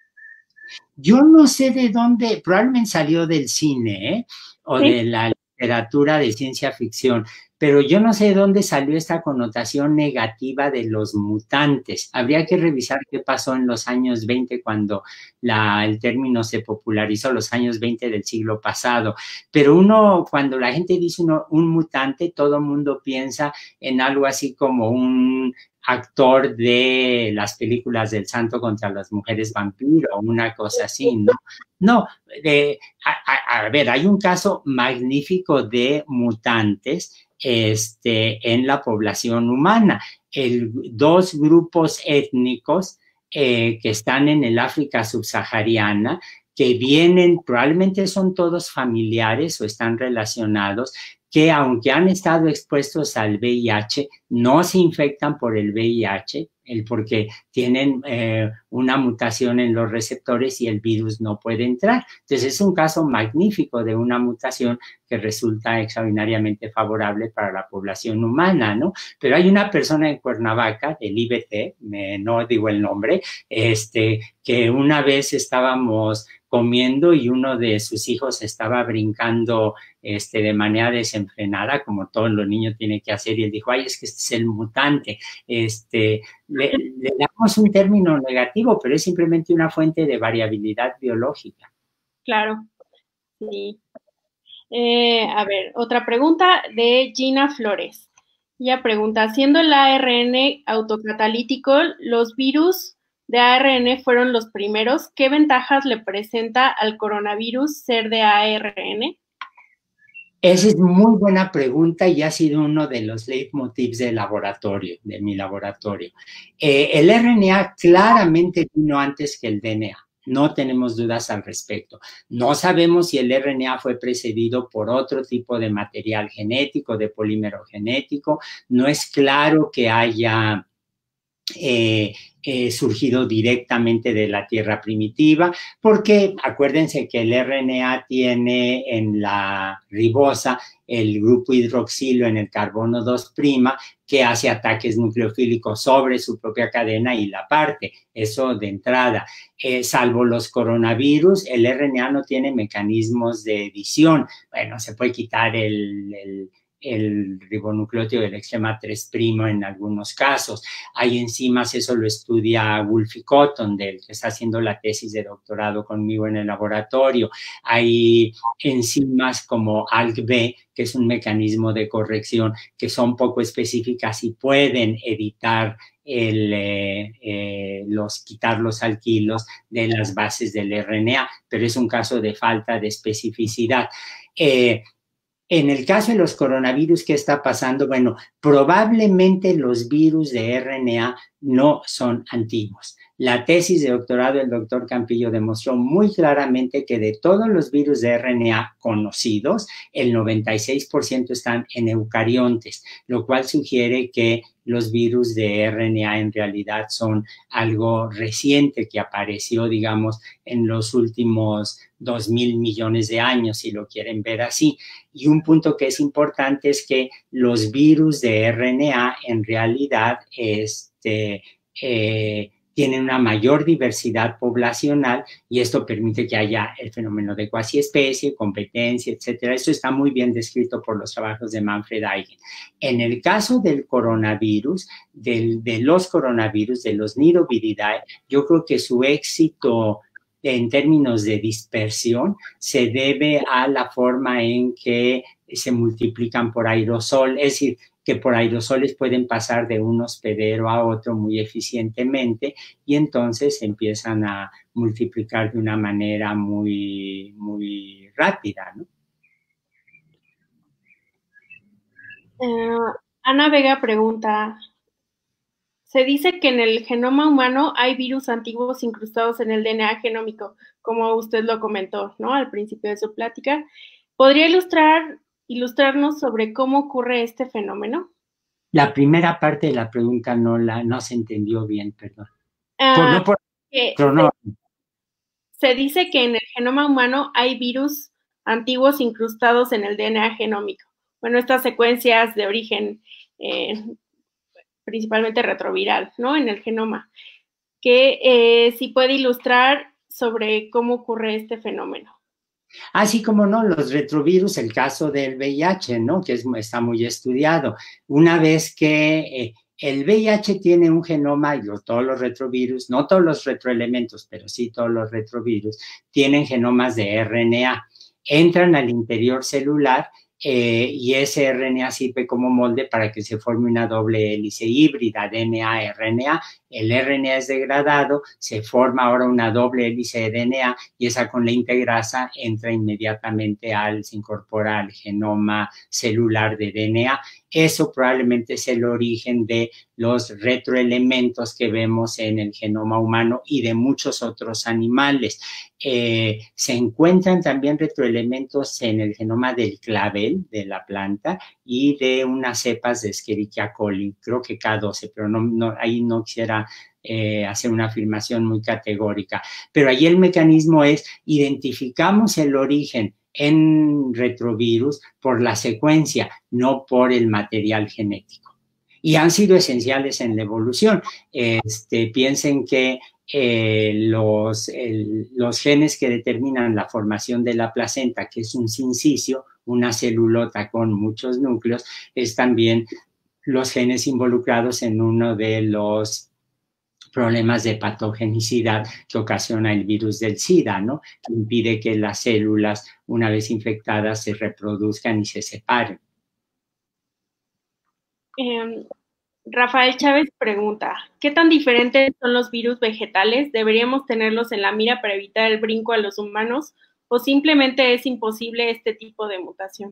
Yo no sé de dónde, probablemente salió del cine, ¿eh? O ¿Sí? de la literatura de ciencia ficción, pero yo no sé de dónde salió esta connotación negativa de los mutantes. Habría que revisar qué pasó en los años veinte cuando la, el término se popularizó, los años veinte del siglo pasado. Pero uno, cuando la gente dice uno, un mutante, todo el mundo piensa en algo así como un actor de las películas del Santo contra las mujeres vampiro, una cosa así, ¿no? No, eh, a, a, a ver, hay un caso magnífico de mutantes este, en la población humana. El, dos grupos étnicos eh, que están en el África subsahariana, que vienen, probablemente son todos familiares o están relacionados, que aunque han estado expuestos al V I H, no se infectan por el V I H, el porque tienen eh, una mutación en los receptores y el virus no puede entrar. Entonces es un caso magnífico de una mutación que resulta extraordinariamente favorable para la población humana, ¿no? Pero hay una persona en Cuernavaca, del I B T, me, no digo el nombre, este, que una vez estábamos comiendo y uno de sus hijos estaba brincando este, de manera desenfrenada, como todos los niños tienen que hacer, y él dijo, ay, es que este es el mutante. Este, le, le damos un término negativo, pero es simplemente una fuente de variabilidad biológica. Claro, sí. Eh, a ver, otra pregunta de Gina Flores. Ella pregunta, siendo el A R N autocatalítico, los virus de A R N fueron los primeros, ¿qué ventajas le presenta al coronavirus ser de A R N? Esa es muy buena pregunta y ha sido uno de los leitmotivs del laboratorio, de mi laboratorio. Eh, el R N A claramente vino antes que el D N A. No tenemos dudas al respecto. No sabemos si el R N A fue precedido por otro tipo de material genético, de polímero genético. No es claro que haya eh, eh, surgido directamente de la Tierra primitiva, porque acuérdense que el R N A tiene en la ribosa el grupo hidroxilo en el carbono dos' que hace ataques nucleofílicos sobre su propia cadena y la parte. Eso de entrada. Eh, salvo los coronavirus, el R N A no tiene mecanismos de edición. Bueno, se puede quitar el, el el ribonucleótido del extrema tres' en algunos casos. Hay enzimas, eso lo estudia Wolfie Cotton, del que está haciendo la tesis de doctorado conmigo en el laboratorio. Hay enzimas como A L K B, que es un mecanismo de corrección, que son poco específicas y pueden editar el, eh, eh, los, quitar los alquilos de las bases del R N A, pero es un caso de falta de especificidad. Eh, En el caso de los coronavirus, ¿qué está pasando? Bueno, probablemente los virus de R N A no son antiguos. La tesis de doctorado del doctor Campillo demostró muy claramente que de todos los virus de R N A conocidos, el noventa y seis por ciento están en eucariontes, lo cual sugiere que los virus de R N A en realidad son algo reciente que apareció, digamos, en los últimos dos mil millones de años, si lo quieren ver así. Y un punto que es importante es que los virus de R N A en realidad este, eh, tienen una mayor diversidad poblacional y esto permite que haya el fenómeno de cuasiespecie, competencia, etcétera. Eso está muy bien descrito por los trabajos de Manfred Eigen. En el caso del coronavirus, del, de los coronavirus, de los Niroviridae, yo creo que su éxito en términos de dispersión se debe a la forma en que se multiplican por aerosol, es decir, que por aerosoles pueden pasar de un hospedero a otro muy eficientemente y entonces empiezan a multiplicar de una manera muy, muy rápida, ¿no? Uh, Ana Vega pregunta, se dice que en el genoma humano hay virus antiguos incrustados en el D N A genómico, como usted lo comentó, ¿no? Al principio de su plática. ¿Podría ilustrar, ilustrarnos sobre cómo ocurre este fenómeno? La primera parte de la pregunta no, la, no se entendió bien, perdón. Uh, por, no por, pero no. Se, se dice que en el genoma humano hay virus antiguos incrustados en el D N A genómico. Bueno, estas secuencias de origen eh, principalmente retroviral, ¿no? En el genoma, que eh, sí puede ilustrar sobre cómo ocurre este fenómeno. Así como no, los retrovirus, el caso del V I H, ¿no? Que es, está muy estudiado. Una vez que eh, el V I H tiene un genoma, y lo, todos los retrovirus, no todos los retroelementos, pero sí todos los retrovirus, tienen genomas de R N A. Entran al interior celular eh, y ese R N A sirve como molde para que se forme una doble hélice híbrida, D N A R N A. El R N A es degradado, se forma ahora una doble hélice de D N A y esa con la integrasa entra inmediatamente al, se incorpora al genoma celular de D N A. Eso probablemente es el origen de los retroelementos que vemos en el genoma humano y de muchos otros animales. Eh, se encuentran también retroelementos en el genoma del clavel de la planta y de unas cepas de Escherichia coli, creo que K doce, pero no, no, ahí no quisiera pueda eh, hacer una afirmación muy categórica. Pero ahí el mecanismo es, identificamos el origen en retrovirus por la secuencia, no por el material genético. Y han sido esenciales en la evolución. Este, piensen que eh, los, el, los genes que determinan la formación de la placenta, que es un sincicio, una celulota con muchos núcleos, es también los genes involucrados en uno de los problemas de patogenicidad que ocasiona el virus del SIDA, ¿no? Que impide que las células, una vez infectadas, se reproduzcan y se separen. Eh, Rafael Chávez pregunta, ¿qué tan diferentes son los virus vegetales? ¿Deberíamos tenerlos en la mira para evitar el brinco a los humanos o simplemente es imposible este tipo de mutación?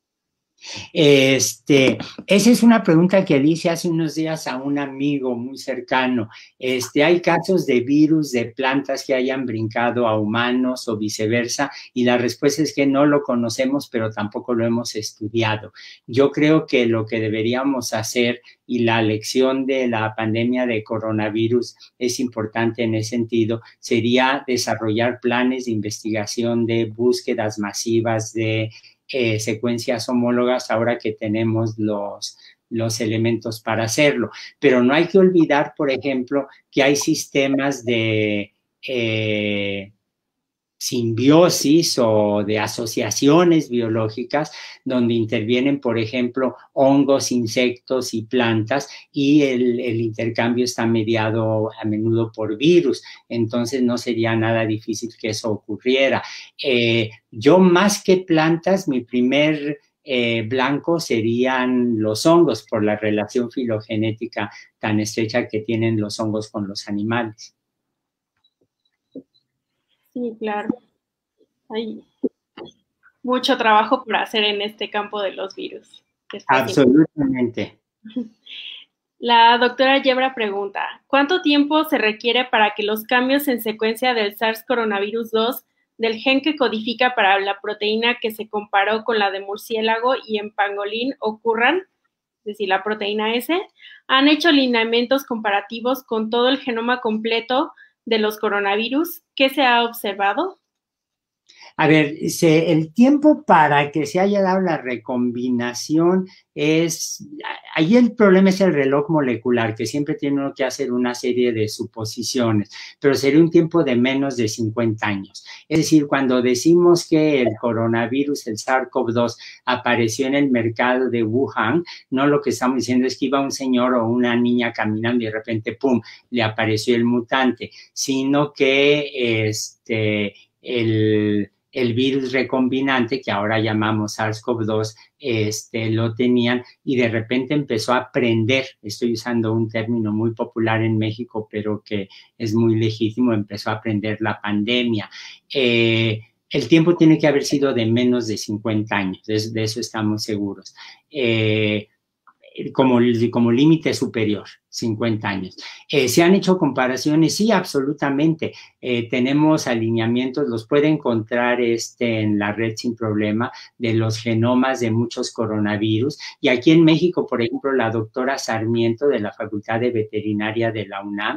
Este, esa es una pregunta que le hice hace unos días a un amigo muy cercano. Este, hay casos de virus de plantas que hayan brincado a humanos o viceversa, y la respuesta es que no lo conocemos, pero tampoco lo hemos estudiado. Yo creo que lo que deberíamos hacer, y la lección de la pandemia de coronavirus es importante en ese sentido, sería desarrollar planes de investigación de búsquedas masivas de Eh, secuencias homólogas ahora que tenemos los, los elementos para hacerlo. Pero no hay que olvidar, por ejemplo, que hay sistemas de eh, simbiosis o de asociaciones biológicas donde intervienen, por ejemplo, hongos, insectos y plantas, y el, el intercambio está mediado a menudo por virus. Entonces no sería nada difícil que eso ocurriera. Eh, yo más que plantas, mi primer eh, blanco serían los hongos, por la relación filogenética tan estrecha que tienen los hongos con los animales. Sí, claro. Hay mucho trabajo por hacer en este campo de los virus. Absolutamente. La doctora Yebra pregunta, ¿cuánto tiempo se requiere para que los cambios en secuencia del SARS coronavirus dos, del gen que codifica para la proteína que se comparó con la de murciélago y en pangolín ocurran? Es decir, la proteína S. ¿Han hecho lineamientos comparativos con todo el genoma completo de los coronavirus? ¿Qué se ha observado? A ver, se, el tiempo para que se haya dado la recombinación es, ahí el problema es el reloj molecular, que siempre tiene uno que hacer una serie de suposiciones, pero sería un tiempo de menos de cincuenta años. Es decir, cuando decimos que el coronavirus, el SARS CoV dos, apareció en el mercado de Wuhan, no lo que estamos diciendo es que iba un señor o una niña caminando y de repente, ¡pum!, le apareció el mutante, sino que este, el... el virus recombinante, que ahora llamamos SARS CoV dos, este, lo tenían y de repente empezó a aprender, estoy usando un término muy popular en México, pero que es muy legítimo, empezó a aprender la pandemia. Eh, el tiempo tiene que haber sido de menos de cincuenta años, de, de eso estamos seguros. Eh, como, como límite superior, cincuenta años. Eh, ¿Se han hecho comparaciones? Sí, absolutamente. Eh, tenemos alineamientos, los puede encontrar este, en la red sin problema, de los genomas de muchos coronavirus. Y aquí en México, por ejemplo, la doctora Sarmiento de la Facultad de Veterinaria de la UNAM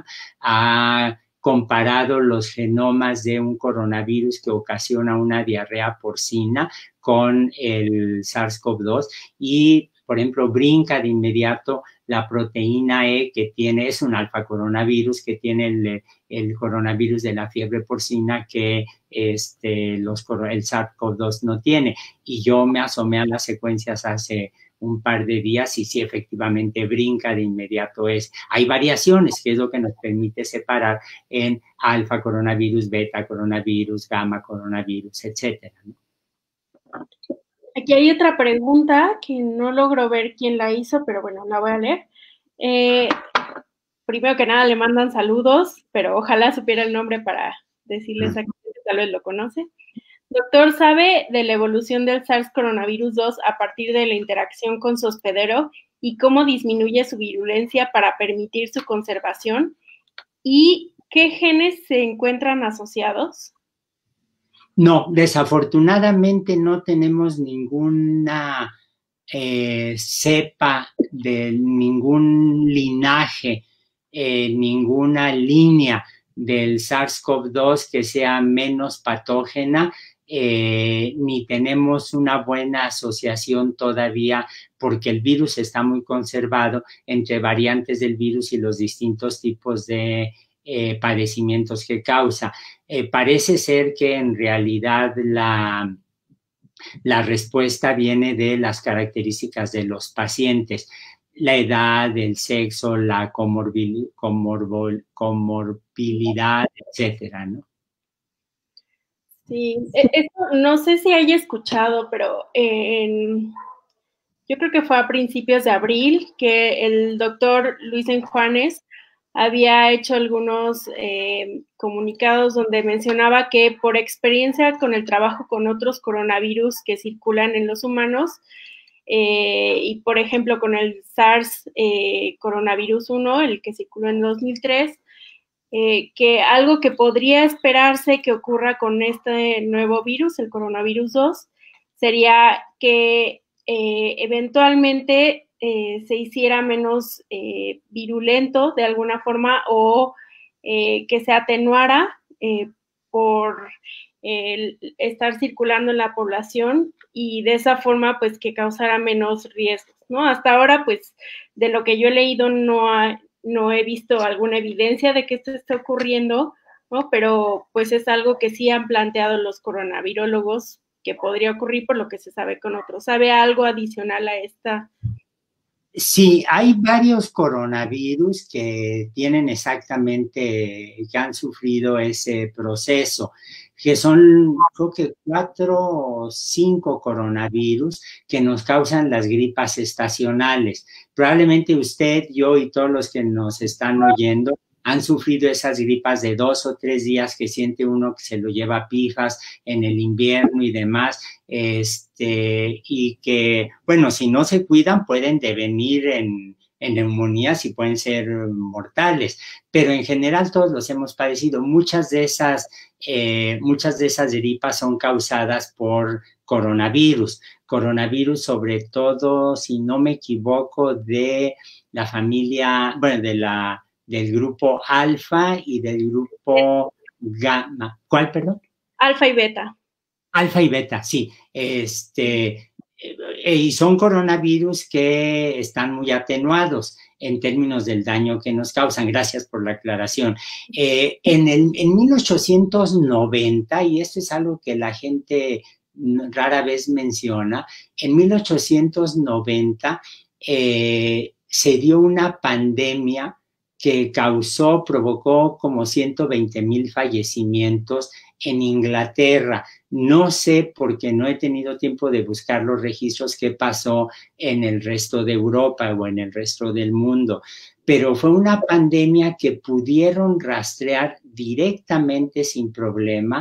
ha comparado los genomas de un coronavirus que ocasiona una diarrea porcina con el SARS CoV dos y, por ejemplo, brinca de inmediato la proteína E que tiene, es un alfa coronavirus que tiene el, el coronavirus de la fiebre porcina que este, los, el SARS CoV dos no tiene. Y yo me asomé a las secuencias hace un par de días y sí, efectivamente brinca de inmediato. Es, hay variaciones, que es lo que nos permite separar en alfa coronavirus, beta coronavirus, gamma coronavirus, etcétera, ¿no? Aquí hay otra pregunta que no logro ver quién la hizo, pero bueno, la voy a leer. Eh, primero que nada, le mandan saludos, pero ojalá supiera el nombre para decirles a quién tal vez lo conoce. Doctor, ¿sabe de la evolución del SARS coronavirus dos a partir de la interacción con su hospedero y cómo disminuye su virulencia para permitir su conservación? ¿Y qué genes se encuentran asociados? No, desafortunadamente no tenemos ninguna eh, cepa de ningún linaje eh, ninguna línea del SARS-CoV dos que sea menos patógena, eh, ni tenemos una buena asociación todavía porque el virus está muy conservado entre variantes del virus y los distintos tipos de eh, padecimientos que causa. Eh, parece ser que en realidad la, la respuesta viene de las características de los pacientes, la edad, el sexo, la comorbil, comorbil, comorbilidad, etcétera, ¿no? Sí, e, eso no sé si haya escuchado, pero en, yo creo que fue a principios de abril que el doctor Luis Enjuanes había hecho algunos eh, comunicados donde mencionaba que por experiencia con el trabajo con otros coronavirus que circulan en los humanos, eh, y por ejemplo con el SARS eh, coronavirus uno, el que circuló en dos mil tres, eh, que algo que podría esperarse que ocurra con este nuevo virus, el coronavirus dos, sería que eh, eventualmente eh, se hiciera menos eh, virulento de alguna forma o eh, que se atenuara eh, por el estar circulando en la población y de esa forma pues que causara menos riesgos, ¿no? Hasta ahora pues de lo que yo he leído no, ha, no he visto alguna evidencia de que esto esté ocurriendo, ¿no? Pero pues es algo que sí han planteado los coronavirólogos que podría ocurrir por lo que se sabe con otros. ¿Sabe algo adicional a esta? Sí, hay varios coronavirus que tienen exactamente, que han sufrido ese proceso, que son, creo que cuatro o cinco coronavirus que nos causan las gripas estacionales. Probablemente usted, yo y todos los que nos están oyendo han sufrido esas gripas de dos o tres días que siente uno que se lo lleva pijas en el invierno y demás, este, y que, bueno, si no se cuidan pueden devenir en, en neumonías y pueden ser mortales, pero en general todos los hemos padecido. Muchas de esas, eh, muchas de esas gripas son causadas por coronavirus, coronavirus sobre todo, si no me equivoco, de la familia, bueno, de la del grupo alfa y del grupo gamma. ¿Cuál, perdón? Alfa y beta. Alfa y beta, sí. Este, y son coronavirus que están muy atenuados en términos del daño que nos causan. Gracias por la aclaración. Eh, en, el, en mil ochocientos noventa, y esto es algo que la gente rara vez menciona, en mil ochocientos noventa eh, se dio una pandemia que causó, provocó como ciento veinte mil fallecimientos en Inglaterra. No sé, porque no he tenido tiempo de buscar los registros, qué pasó en el resto de Europa o en el resto del mundo, pero fue una pandemia que pudieron rastrear directamente sin problema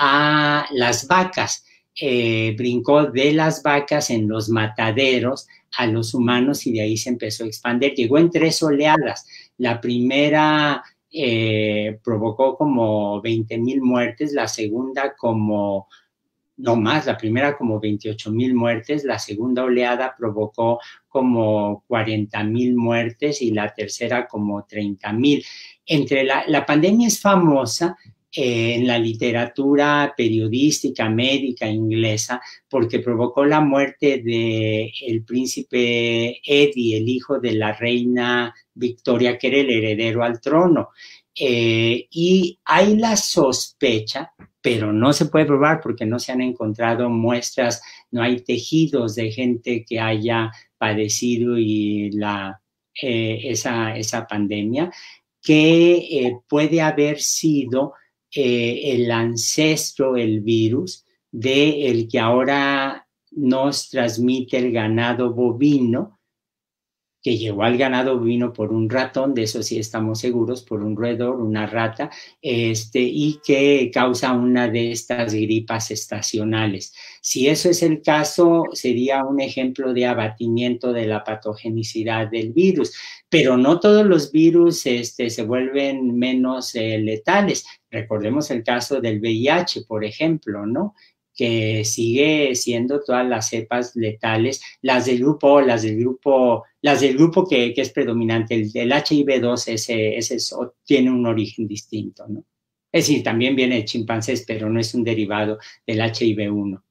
a las vacas. Eh, brincó de las vacas en los mataderos a los humanos y de ahí se empezó a expandir. Llegó en tres oleadas. La primera eh, provocó como veinte mil muertes, la segunda como, no más, la primera como veintiocho mil muertes, la segunda oleada provocó como cuarenta mil muertes y la tercera como treinta mil. Entre la, la pandemia es famosa Eh, en la literatura periodística médica inglesa porque provocó la muerte del príncipe Eddie, el hijo de la reina Victoria, que era el heredero al trono. Eh, y hay la sospecha, pero no se puede probar porque no se han encontrado muestras, no hay tejidos de gente que haya padecido y la, eh, esa, esa pandemia, que eh, puede haber sido Eh, el ancestro, el virus, de el que ahora nos transmite el ganado bovino, que llegó al ganado bovino por un ratón, de eso sí estamos seguros, por un roedor, una rata, este, y que causa una de estas gripas estacionales. Si eso es el caso, sería un ejemplo de abatimiento de la patogenicidad del virus, pero no todos los virus este, se vuelven menos eh, letales. Recordemos el caso del V I H, por ejemplo, ¿no? que sigue siendo todas las cepas letales, las del grupo, las del grupo, las del grupo que, que es predominante, el, el H I V dos, ese, ese es, tiene un origen distinto, ¿no? Es decir, también viene de chimpancés, pero no es un derivado del H I V uno.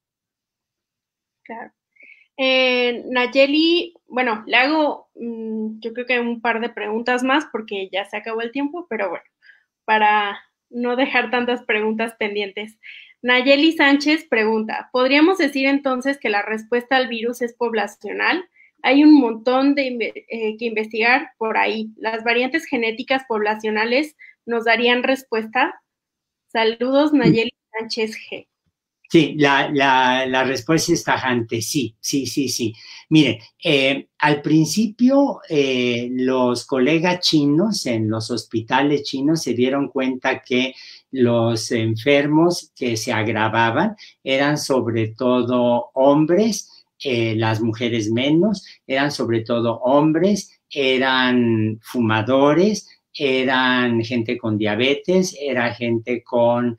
Claro. Eh, Nayeli, bueno, le hago mmm, yo creo que un par de preguntas más porque ya se acabó el tiempo, pero bueno, para no dejar tantas preguntas pendientes. Nayeli Sánchez pregunta, ¿podríamos decir entonces que la respuesta al virus es poblacional? Hay un montón de eh, que investigar por ahí. ¿Las variantes genéticas poblacionales nos darían respuesta? Saludos, Nayeli Sánchez G. Sí, la, la, la respuesta es tajante, sí, sí, sí, sí. Mire, eh, al principio eh, los colegas chinos en los hospitales chinos se dieron cuenta que los enfermos que se agravaban eran sobre todo hombres, eh, las mujeres menos, eran sobre todo hombres, eran fumadores, eran gente con diabetes, era gente con...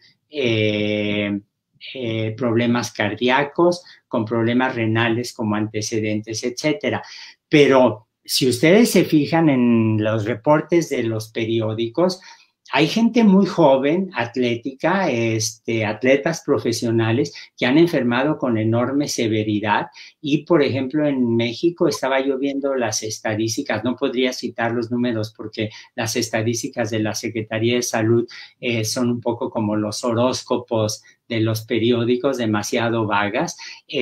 Eh, Eh, problemas cardíacos, con problemas renales como antecedentes, etcétera. Pero si ustedes se fijan en los reportes de los periódicos, hay gente muy joven, atlética, este, atletas profesionales que han enfermado con enorme severidad y, por ejemplo, en México estaba yo viendo las estadísticas, no podría citar los números porque las estadísticas de la Secretaría de Salud eh, son un poco como los horóscopos de los periódicos, demasiado vagas,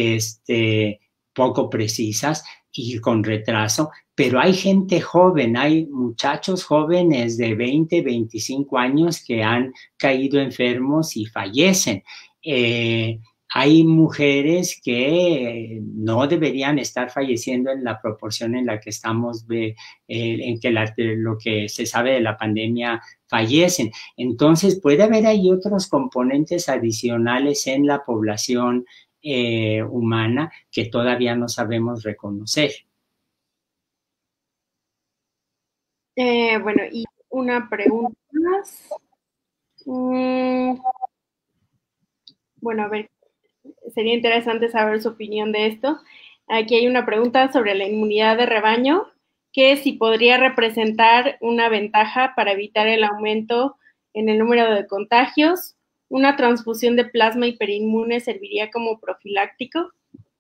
este, poco precisas y con retraso, pero hay gente joven, hay muchachos jóvenes de veinte, veinticinco años que han caído enfermos y fallecen. Eh, hay mujeres que no deberían estar falleciendo en la proporción en la que estamos, eh, en que la, lo que se sabe de la pandemia fallecen. Entonces puede haber ahí otros componentes adicionales en la población eh, humana que todavía no sabemos reconocer. Eh, bueno, y una pregunta más. Mm, bueno, a ver, sería interesante saber su opinión de esto. Aquí hay una pregunta sobre la inmunidad de rebaño, que si podría representar una ventaja para evitar el aumento en el número de contagios. ¿Una transfusión de plasma hiperinmune serviría como profiláctico?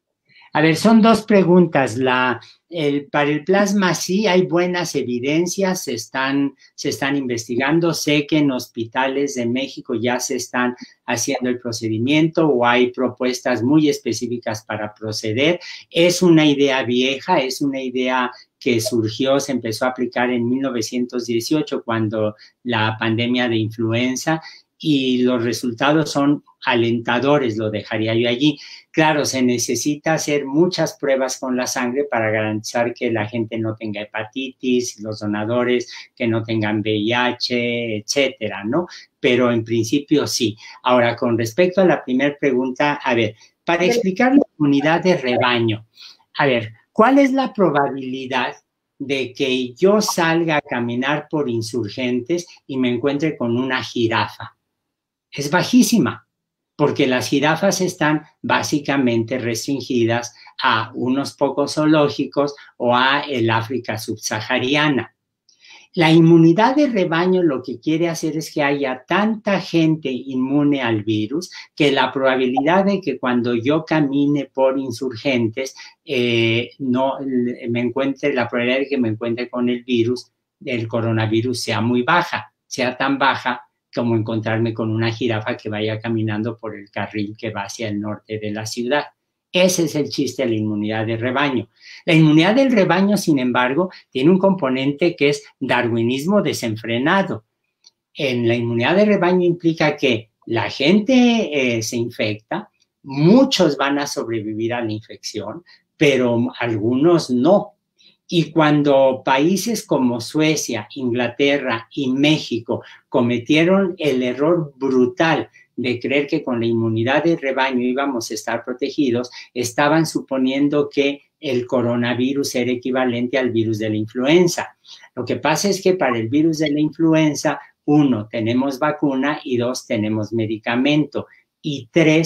A ver, son dos preguntas. La, el, para el plasma sí hay buenas evidencias, se están, se están investigando. Sé que en hospitales de México ya se están haciendo el procedimiento o hay propuestas muy específicas para proceder. Es una idea vieja, es una idea que surgió, se empezó a aplicar en mil novecientos dieciocho cuando la pandemia de influenza y los resultados son alentadores, lo dejaría yo allí. Claro, se necesita hacer muchas pruebas con la sangre para garantizar que la gente no tenga hepatitis, los donadores que no tengan V I H, etcétera, ¿no? Pero en principio sí. Ahora, con respecto a la primera pregunta, a ver, para explicar la inmunidad de rebaño, a ver, ¿cuál es la probabilidad de que yo salga a caminar por Insurgentes y me encuentre con una jirafa? Es bajísima, porque las jirafas están básicamente restringidas a unos pocos zoológicos o a el África subsahariana. La inmunidad de rebaño lo que quiere hacer es que haya tanta gente inmune al virus que la probabilidad de que cuando yo camine por Insurgentes eh, no me encuentre, la probabilidad de que me encuentre con el virus, el coronavirus, sea muy baja, sea tan baja como encontrarme con una jirafa que vaya caminando por el carril que va hacia el norte de la ciudad. Ese es el chiste de la inmunidad de rebaño. La inmunidad del rebaño, sin embargo, tiene un componente que es darwinismo desenfrenado. En la inmunidad de rebaño implica que la gente eh, se infecta, muchos van a sobrevivir a la infección, pero algunos no. Y cuando países como Suecia, Inglaterra y México cometieron el error brutal de creer que con la inmunidad de rebaño íbamos a estar protegidos, estaban suponiendo que el coronavirus era equivalente al virus de la influenza. Lo que pasa es que para el virus de la influenza, uno, tenemos vacuna y dos, tenemos medicamento y tres,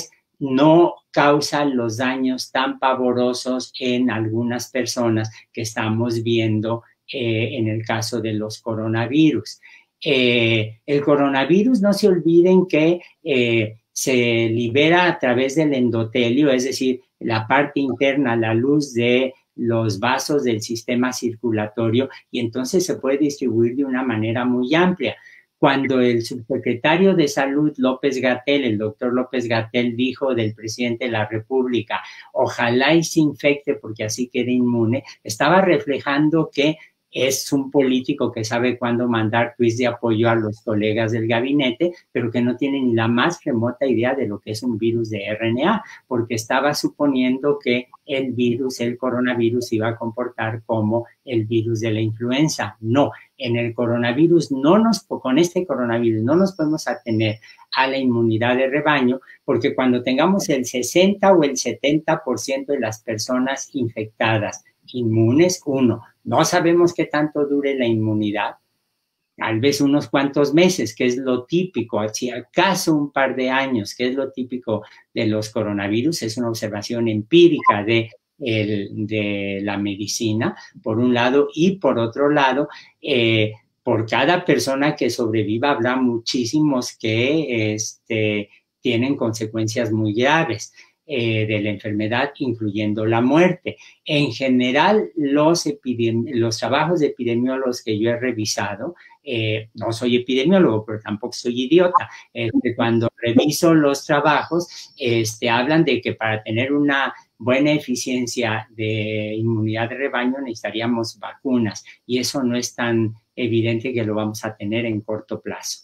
no causa los daños tan pavorosos en algunas personas que estamos viendo eh, en el caso de los coronavirus. Eh, el coronavirus, no se olviden que eh, se libera a través del endotelio, es decir, la parte interna, la luz de los vasos del sistema circulatorio, y entonces se puede distribuir de una manera muy amplia. Cuando el subsecretario de Salud, López-Gatell, el doctor López-Gatell, dijo del presidente de la República, ojalá y se infecte porque así quede inmune, estaba reflejando que es un político que sabe cuándo mandar tweets de apoyo a los colegas del gabinete, pero que no tiene ni la más remota idea de lo que es un virus de R N A, porque estaba suponiendo que el virus, el coronavirus, iba a comportar como el virus de la influenza. No, en el coronavirus no nos, con este coronavirus no nos podemos atener a la inmunidad de rebaño, porque cuando tengamos el sesenta o el setenta por ciento de las personas infectadas inmunes, uno, no sabemos qué tanto dure la inmunidad, tal vez unos cuantos meses, que es lo típico, si acaso un par de años, que es lo típico de los coronavirus, es una observación empírica de, el, de la medicina, por un lado, y por otro lado, eh, por cada persona que sobreviva habrá muchísimos que este, tienen consecuencias muy graves Eh, de la enfermedad, incluyendo la muerte. En general, los, los trabajos de epidemiólogos que yo he revisado, eh, no soy epidemiólogo, pero tampoco soy idiota, este, cuando reviso los trabajos, este, hablan de que para tener una buena eficiencia de inmunidad de rebaño necesitaríamos vacunas, y eso no es tan evidente que lo vamos a tener en corto plazo.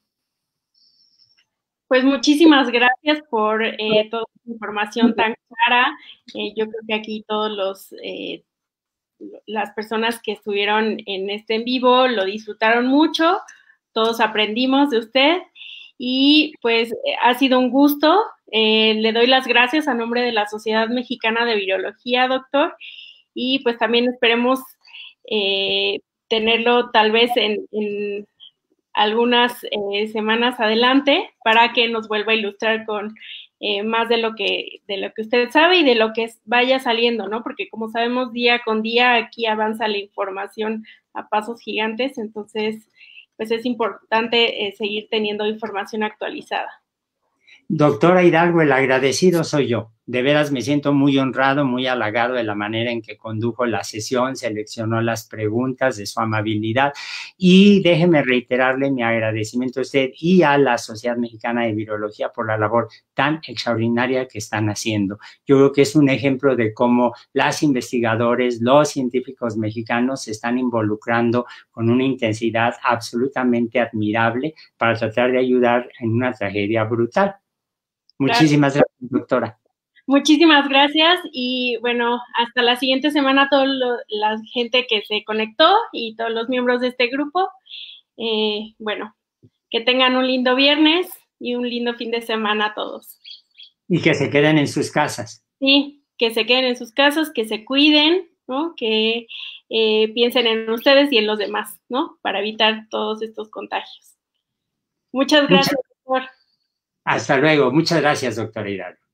Pues muchísimas gracias por eh, toda la información tan clara. Eh, yo creo que aquí todos los eh, las personas que estuvieron en este en vivo lo disfrutaron mucho, todos aprendimos de usted y pues eh, ha sido un gusto. Eh, le doy las gracias a nombre de la Sociedad Mexicana de Virología, doctor, y pues también esperemos eh, tenerlo tal vez en, en algunas eh, semanas adelante para que nos vuelva a ilustrar con eh, más de lo que de lo que usted sabe y de lo que vaya saliendo, ¿no? Porque como sabemos, día con día aquí avanza la información a pasos gigantes, entonces pues es importante eh, seguir teniendo información actualizada. Doctora Hidalgo, el agradecido soy yo. De veras me siento muy honrado, muy halagado de la manera en que condujo la sesión, seleccionó las preguntas, de su amabilidad, y déjeme reiterarle mi agradecimiento a usted y a la Sociedad Mexicana de Virología por la labor tan extraordinaria que están haciendo. Yo creo que es un ejemplo de cómo las investigadores, los científicos mexicanos se están involucrando con una intensidad absolutamente admirable para tratar de ayudar en una tragedia brutal. Muchísimas gracias, doctora. Muchísimas gracias y bueno, hasta la siguiente semana toda la gente que se conectó y todos los miembros de este grupo. Eh, bueno, que tengan un lindo viernes y un lindo fin de semana a todos. Y que se queden en sus casas. Sí, que se queden en sus casas, que se cuiden, ¿no? Que eh, piensen en ustedes y en los demás, ¿no? Para evitar todos estos contagios. Muchas gracias, Muchas, doctor. Hasta luego. Muchas gracias, doctora Hidalgo.